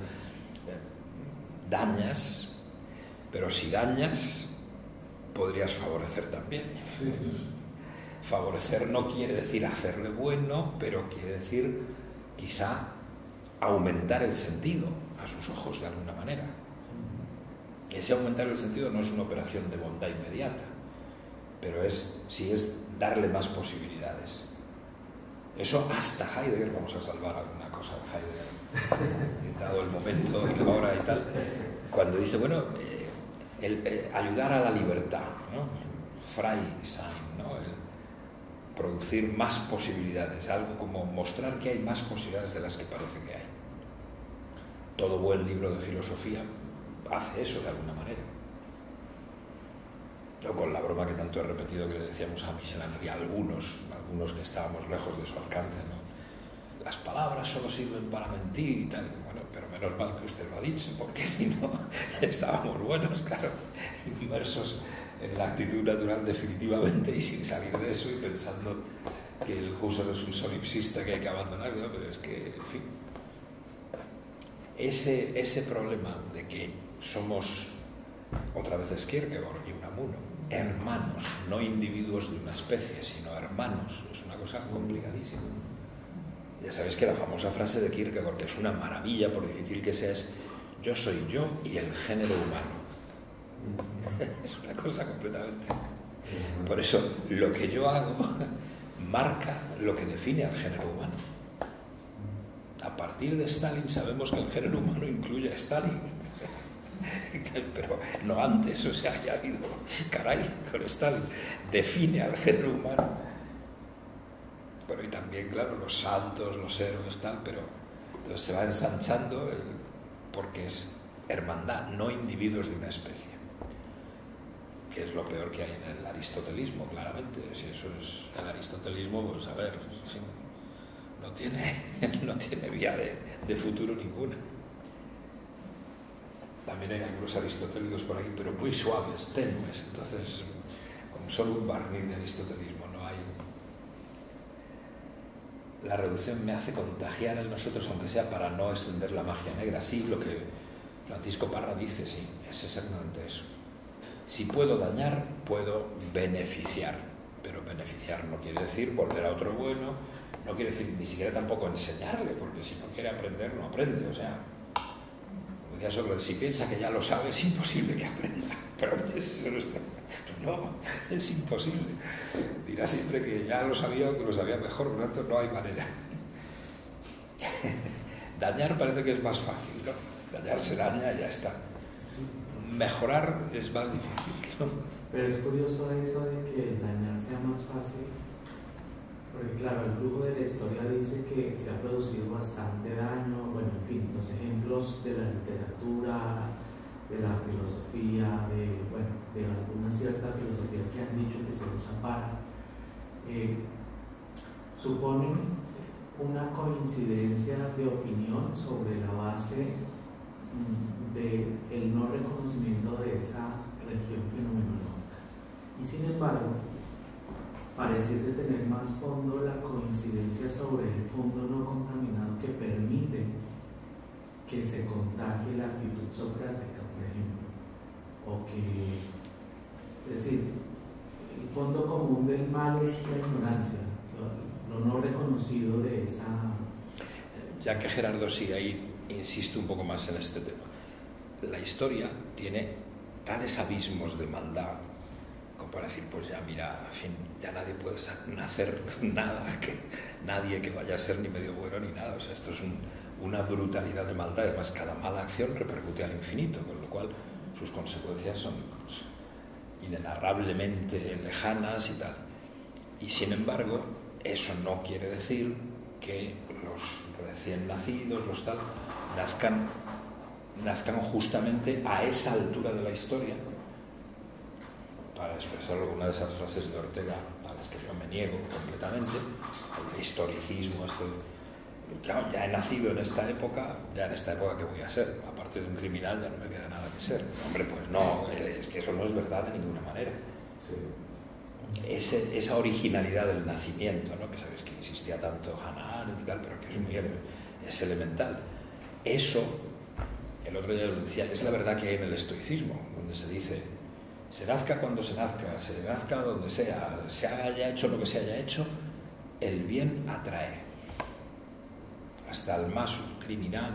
Dañas, pero si dañas, podrías favorecer también. Favorecer no quiere decir hacerle bueno, pero quiere decir quizá aumentar el sentido a sus ojos de alguna manera. Y ese aumentar el sentido no es una operación de bondad inmediata, pero sí es darle más posibilidades. Eso hasta Heidegger, vamos a salvar alguna cosa de Heidegger, dado el momento y la hora y tal, cuando dice, bueno, ayudar a la libertad, ¿no? Freisein, ¿no? El producir más posibilidades, algo como mostrar que hay más posibilidades de las que parece que hay. Todo buen libro de filosofía hace eso de alguna manera. Yo con la broma que tanto he repetido que le decíamos a Michel Henry, algunos que estábamos lejos de su alcance, ¿no? Las palabras solo sirven para mentir y tal. Bueno, pero menos mal que usted lo ha dicho, porque si no, estábamos buenos, claro, inmersos en la actitud natural definitivamente y sin salir de eso y pensando que el Husserl es un solipsista que hay que abandonar, ¿no? Pero es que, en fin, ese problema de que somos, otra vez es Kierkegaard y Unamuno, hermanos, no individuos de una especie, sino hermanos, es una cosa complicadísima. Ya sabéis que la famosa frase de Kierkegaard, que es una maravilla, por difícil que sea, es yo soy yo y el género humano. Es una cosa completamente. Por eso, lo que yo hago marca lo que define al género humano. A partir de Stalin sabemos que el género humano incluye a Stalin. Pero no antes, o sea, ya ha habido, caray, con Stalin, define al género humano. Bueno, y también, claro, los santos, los héroes, tal, pero entonces se va ensanchando porque es hermandad, no individuos de una especie. Que es lo peor que hay en el aristotelismo, claramente. Si eso es el aristotelismo, pues a ver, sí, no tiene vía de futuro ninguna. También hay algunos aristotélicos por ahí, pero muy suaves, tenues. Entonces, con solo un barniz de aristotelismo no hay. La reducción me hace contagiar en nosotros, aunque sea para no extender la magia negra. Sí, lo que Francisco Parra dice, sí, es exactamente eso. Si puedo dañar, puedo beneficiar. Pero beneficiar no quiere decir volver a otro bueno, no quiere decir ni siquiera tampoco enseñarle, porque si no quiere aprender, no aprende. O sea, decía Sócrates, si piensa que ya lo sabe, es imposible que aprenda. Pero no, es imposible. Dirá siempre que ya lo sabía o que lo sabía mejor, por lo tanto no hay manera. Dañar parece que es más fácil, ¿no? Dañar se daña y ya está. Mejorar es más difícil, ¿no? Pero es curioso eso de que el dañar sea más fácil, porque claro, el flujo de la historia dice que se ha producido bastante daño, bueno, en fin, los ejemplos de la literatura, de la filosofía, de alguna cierta filosofía que han dicho que se usa para, suponen una coincidencia de opinión sobre la base del no reconocimiento de esa región fenomenológica. Y sin embargo, pareciese tener más fondo la coincidencia sobre el fondo no contaminado que permite que se contagie la actitud socrática, por ejemplo. O que, es decir, el fondo común del mal es la ignorancia, lo no reconocido de esa... Ya que Gerardo sigue ahí, insisto un poco más en este tema. La historia tiene tales abismos de maldad como para decir, pues ya mira, en fin, ya nadie puede hacer nada, nadie que vaya a ser ni medio bueno ni nada. O sea, esto es una brutalidad de maldad. Además, cada mala acción repercute al infinito, con lo cual sus consecuencias son inenarrablemente lejanas y tal. Y sin embargo, eso no quiere decir que los recién nacidos, los tal, nazcan justamente a esa altura de la historia, para expresar alguna de esas frases de Ortega a las que yo me niego completamente, el historicismo, claro, ya he nacido en esta época, ¿qué voy a ser? Aparte de un criminal ya no me queda nada que ser. Hombre, pues no, es que eso no es verdad de ninguna manera. Sí. Esa originalidad del nacimiento, ¿no? Que sabéis que insistía tanto Hannah Arendt y tal, pero que es elemental. Eso, el otro día lo decía, es la verdad que hay en el estoicismo, donde se dice: se nazca cuando se nazca donde sea, se haya hecho lo que se haya hecho, el bien atrae. Hasta el más criminal.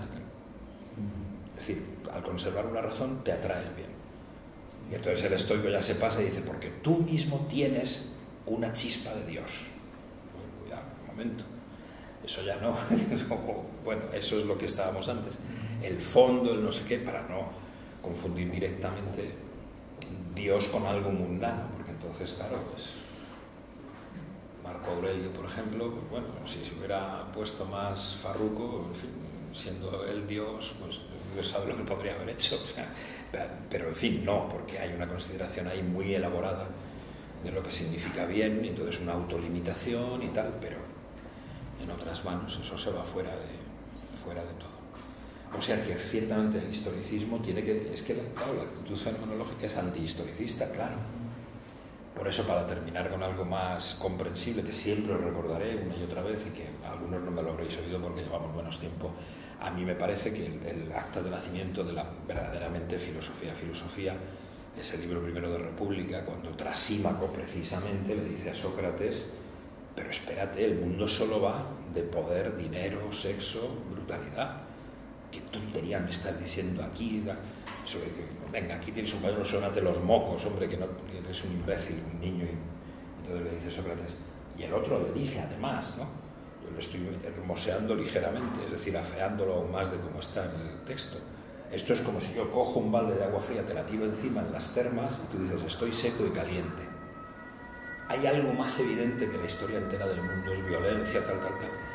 Es decir, al conservar una razón, te atrae el bien. Y entonces el estoico ya se pasa y dice: porque tú mismo tienes una chispa de Dios. Bueno, cuidado, un momento. Eso ya no. Bueno, eso es lo que estábamos antes. El fondo, el no sé qué, para no confundir directamente Dios con algo mundano, porque entonces, claro, pues Marco Aurelio, por ejemplo, pues bueno, si se hubiera puesto más farruco, en fin, siendo él Dios, pues Dios sabe lo que podría haber hecho, o sea, pero en fin, no, porque hay una consideración ahí muy elaborada de lo que significa bien, y entonces una autolimitación y tal, pero en otras manos eso se va fuera de todo. O sea que ciertamente el historicismo tiene que... Es que, claro, la actitud fenomenológica es antihistoricista, claro. Por eso, para terminar con algo más comprensible, que siempre os recordaré una y otra vez, y que algunos no me lo habréis oído porque llevamos buenos tiempos, a mí me parece que el acta de nacimiento de la verdaderamente filosofía, ese libro primero de República, cuando Trasímaco precisamente le dice a Sócrates: pero espérate, el mundo solo va de poder, dinero, sexo, brutalidad. ¿Qué tontería me estás diciendo aquí? Venga, aquí tienes un pañuelo, sónate los mocos, hombre, que no eres un imbécil, un niño. Entonces le dice Sócrates, y el otro le dice además, ¿no? Yo lo estoy hermoseando ligeramente, es decir, afeándolo aún más de cómo está en el texto. Esto es como si yo cojo un balde de agua fría, te la tiro encima en las termas y tú dices: estoy seco y caliente. Hay algo más evidente que la historia entera del mundo es violencia, tal.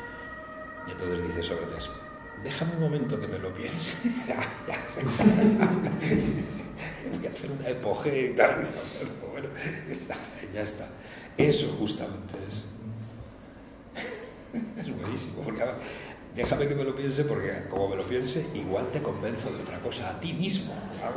Y entonces dice Sócrates: déjame un momento que me lo piense. Voy a hacer una epogea y tal. Bueno, ya está. Eso justamente es buenísimo. Porque déjame que me lo piense, porque como me lo piense, igual te convenzo de otra cosa, a ti mismo.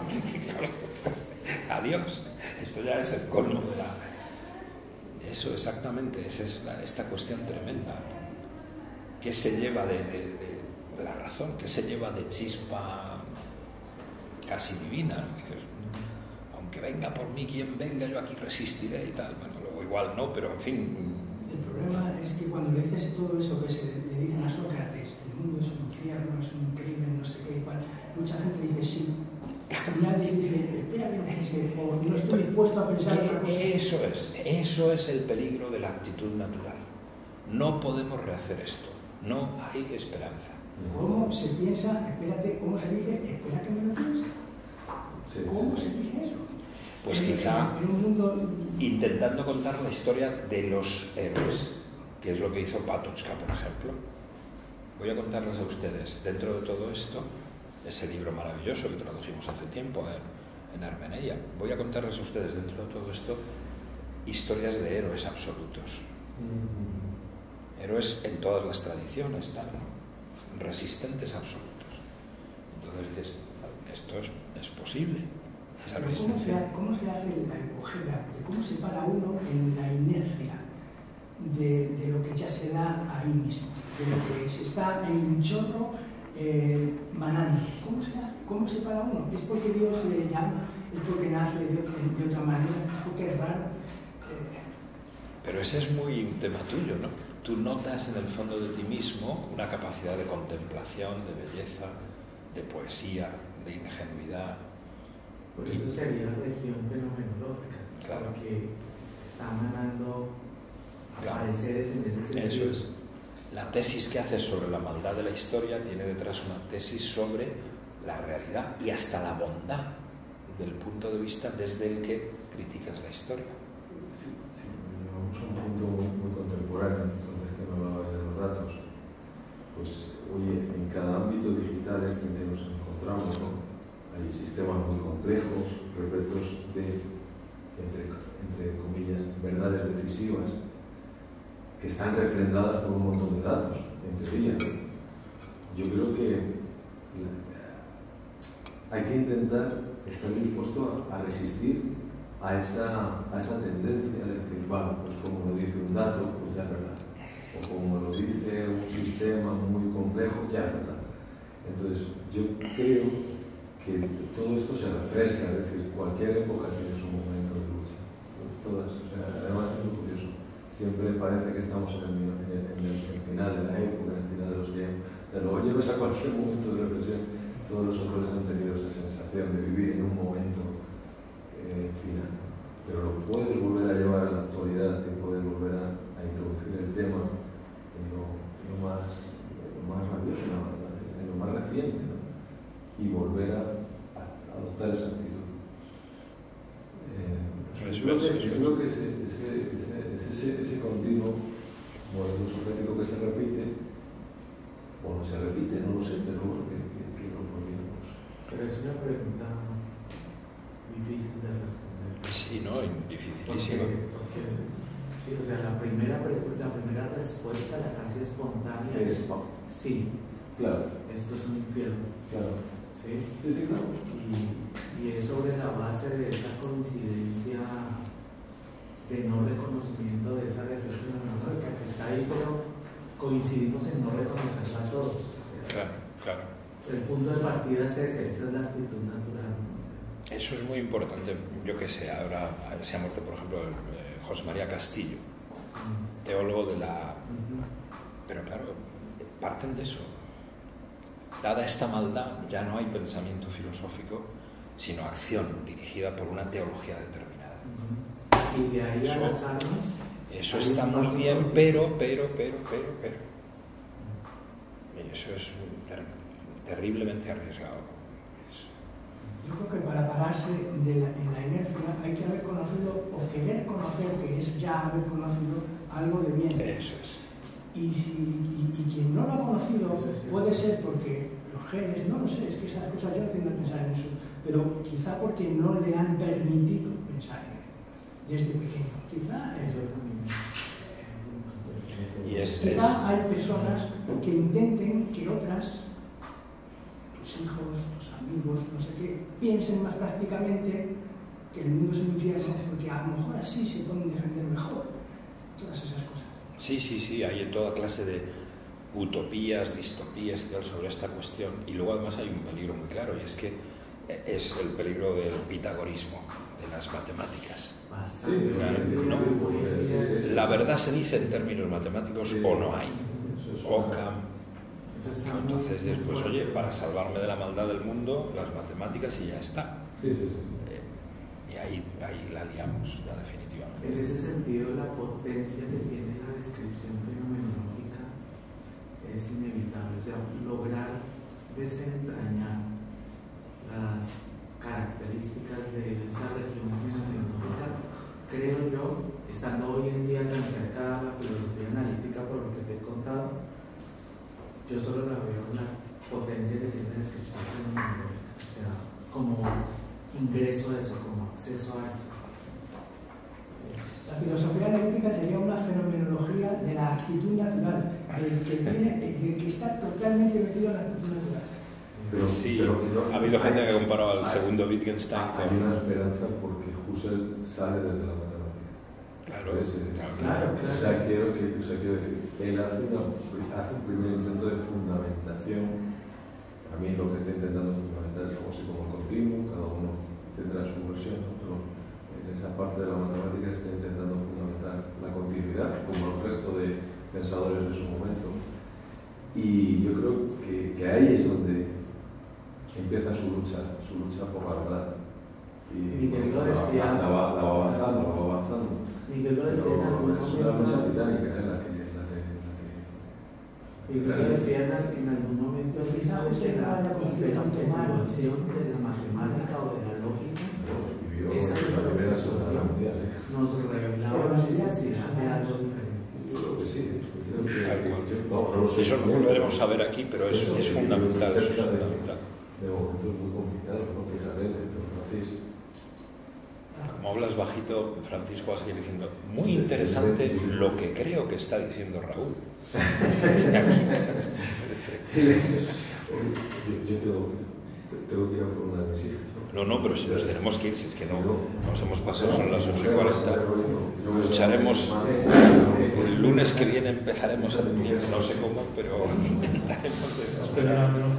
Adiós. Esto ya es el colmo de la... Eso exactamente, esa es esta cuestión tremenda. ¿Qué se lleva de la razón? ¿Qué se lleva de chispa casi divina? ¿No? Dices, aunque venga por mí quien venga, yo aquí resistiré y tal. Bueno, luego igual no, pero en fin. El problema es que cuando le dices todo eso que se le dicen a Sócrates, el mundo es un infierno, es un crimen, no sé qué, igual, mucha gente dice sí. Nadie dice, espera que no piense, o no estoy dispuesto a pensar otra cosa. Eso es el peligro de la actitud natural. No podemos rehacer esto. No hay esperanza. ¿Cómo se piensa? Espérate, ¿cómo se dice? Espera que me lo piense. ¿Cómo se dice eso? Pues quizá en un mundo... intentando contar la historia de los héroes, que es lo que hizo Patočka, por ejemplo. Voy a contarles a ustedes, dentro de todo esto, ese libro maravilloso que tradujimos hace tiempo en Armeneia, voy a contarles a ustedes, dentro de todo esto, historias de héroes absolutos. Héroes en todas las tradiciones, tal, ¿no? Resistentes absolutos. Entonces dices, esto es posible. Esa resistencia. ¿Cómo se hace la epogea? ¿Cómo se para uno en la inercia de lo que ya se da ahí mismo? De lo que se está en un chorro manando. ¿Cómo se hace? ¿Cómo se para uno? ¿Es porque Dios le llama? ¿Es porque nace de otra manera? ¿Es porque es raro? Pero ese es muy un tema tuyo, ¿no? Tú notas en el fondo de ti mismo una capacidad de contemplación, de belleza, de poesía, de ingenuidad. Por eso sería región fenomenológica, claro, porque está manando apareceres en ese sentido. Eso es. La tesis que haces sobre la maldad de la historia tiene detrás una tesis sobre la realidad y hasta la bondad del punto de vista desde el que criticas la historia. Sí, vamos a un punto muy contemporáneo, entonces que me hablaba de los datos. Pues, oye, en cada ámbito digital en que nos encontramos, ¿no? Hay sistemas muy complejos, repletos de, entre comillas, verdades decisivas, que están refrendadas por un montón de datos, en teoría. Yo creo que hay que intentar estar dispuesto a resistir a esa tendencia de decir, bueno, pues como lo dice un dato, pues ya es verdad. O como lo dice un sistema muy complejo, ya es verdad. Entonces, yo creo que todo esto se refresca, es decir, cualquier época tiene su momento de lucha. Todas, o sea, además es muy curioso. Siempre parece que estamos en el final de la época, en el final de los tiempos. Pero luego llevas a cualquier momento de reflexión, todos los autores han tenido esa sensación de vivir en un momento final. Pero lo puedes volver a llevar a la actualidad y puedes volver a introducir el tema en lo más rabioso, en lo más reciente, ¿no? Y volver a adoptar esa actitud. Yo creo que ese continuo modelo soviético que se repite, o no se repite, no lo sé, pero que lo podríamos. Pero es una pregunta difícil de responder. Sí, ¿no? Dificilísimo. Porque sí, o sea, la primera respuesta, la casi espontánea es sí. Claro. Esto es un infierno. Claro. Sí, claro. Y es sobre la base de esa coincidencia de no reconocimiento de esa región fenomenológica que está ahí, pero coincidimos en no reconocerla a todos. O sea, Claro. El punto de partida es ese, esa es la actitud natural, ¿no? O sea, Eso es muy importante. Yo que sé, ahora se ha muerto, por ejemplo, José María Castillo, teólogo de la... Pero claro, parten de eso. Dada esta maldad, ya no hay pensamiento filosófico, sino acción dirigida por una teología determinada. Y de ahí a las armas. Eso está muy bien, pero. Y eso es terriblemente arriesgado. Yo creo que para pararse en la inercia hay que haber conocido o querer conocer, que es ya haber conocido algo de bien. Eso es. Y quien no lo ha conocido puede ser porque los genes, no lo sé, es que esas cosas yo no tengo que pensar en eso, pero quizá porque no le han permitido pensar en ello desde pequeño. Quizá quizá hay personas que intenten que otras, tus hijos, tus amigos, no sé qué, piensen más prácticamente que el mundo es un infierno, porque a lo mejor así se pueden defender mejor. Todas esas cosas. Sí, hay toda clase de utopías, distopías y tal sobre esta cuestión. Y luego además hay un peligro muy claro, y es que es el peligro del pitagorismo, de las matemáticas. La verdad se dice en términos matemáticos o no hay. Entonces, pues oye, para salvarme de la maldad del mundo, las matemáticas y ya está. Y ahí la liamos, ya definitivamente. En ese sentido, la potencia que tiene la descripción fenomenológica es inevitable. O sea, lograr desentrañar las características de esa región fenomenológica, creo yo, estando hoy en día tan cerca a la filosofía analítica por lo que te he contado, yo solo la veo una potencia que tiene la descripción fenomenológica, o sea, como ingreso a eso, como acceso a eso. La filosofía analítica sería una fenomenología de la actitud natural, del que está totalmente metido en la actitud natural. Pero ha habido gente que ha comparado al segundo Wittgenstein con... Hay una esperanza porque Husserl sale desde la matemática. Claro. O sea, quiero decir, él hace un primer intento de fundamentación. A mí lo que está intentando fundamentar es algo así como el continuo, cada uno tendrá su versión, ¿no? Pero en esa parte de la matemática está intentando fundamentar la continuidad, como el resto de pensadores de su momento. Y yo creo que ahí es donde empieza su lucha por la verdad. Y Miguel lo decía, la va avanzando. Miguel lo decía en algún momento. Es una lucha titánica, Miguel lo decía en algún momento, quizá de la hiperactuación de la matemática o de la lógica nos revelaba la necesidad de algo diferente. Yo creo que sí. Eso no lo veremos saber aquí, pero es fundamental. Eso es fundamental. De momento es muy complicado, ¿no? Fijaré en lo que hacéis. Como hablas bajito, Francisco va a seguir diciendo, muy interesante lo que creo que está diciendo Raúl. Yo tengo que ir a por una de mis hijas. No, pero si nos tenemos que ir, si es que no nos hemos pasado, son las 8:40. Lucharemos. El lunes que viene empezaremos a dormir, no sé cómo, pero intentaremos Esperar al menos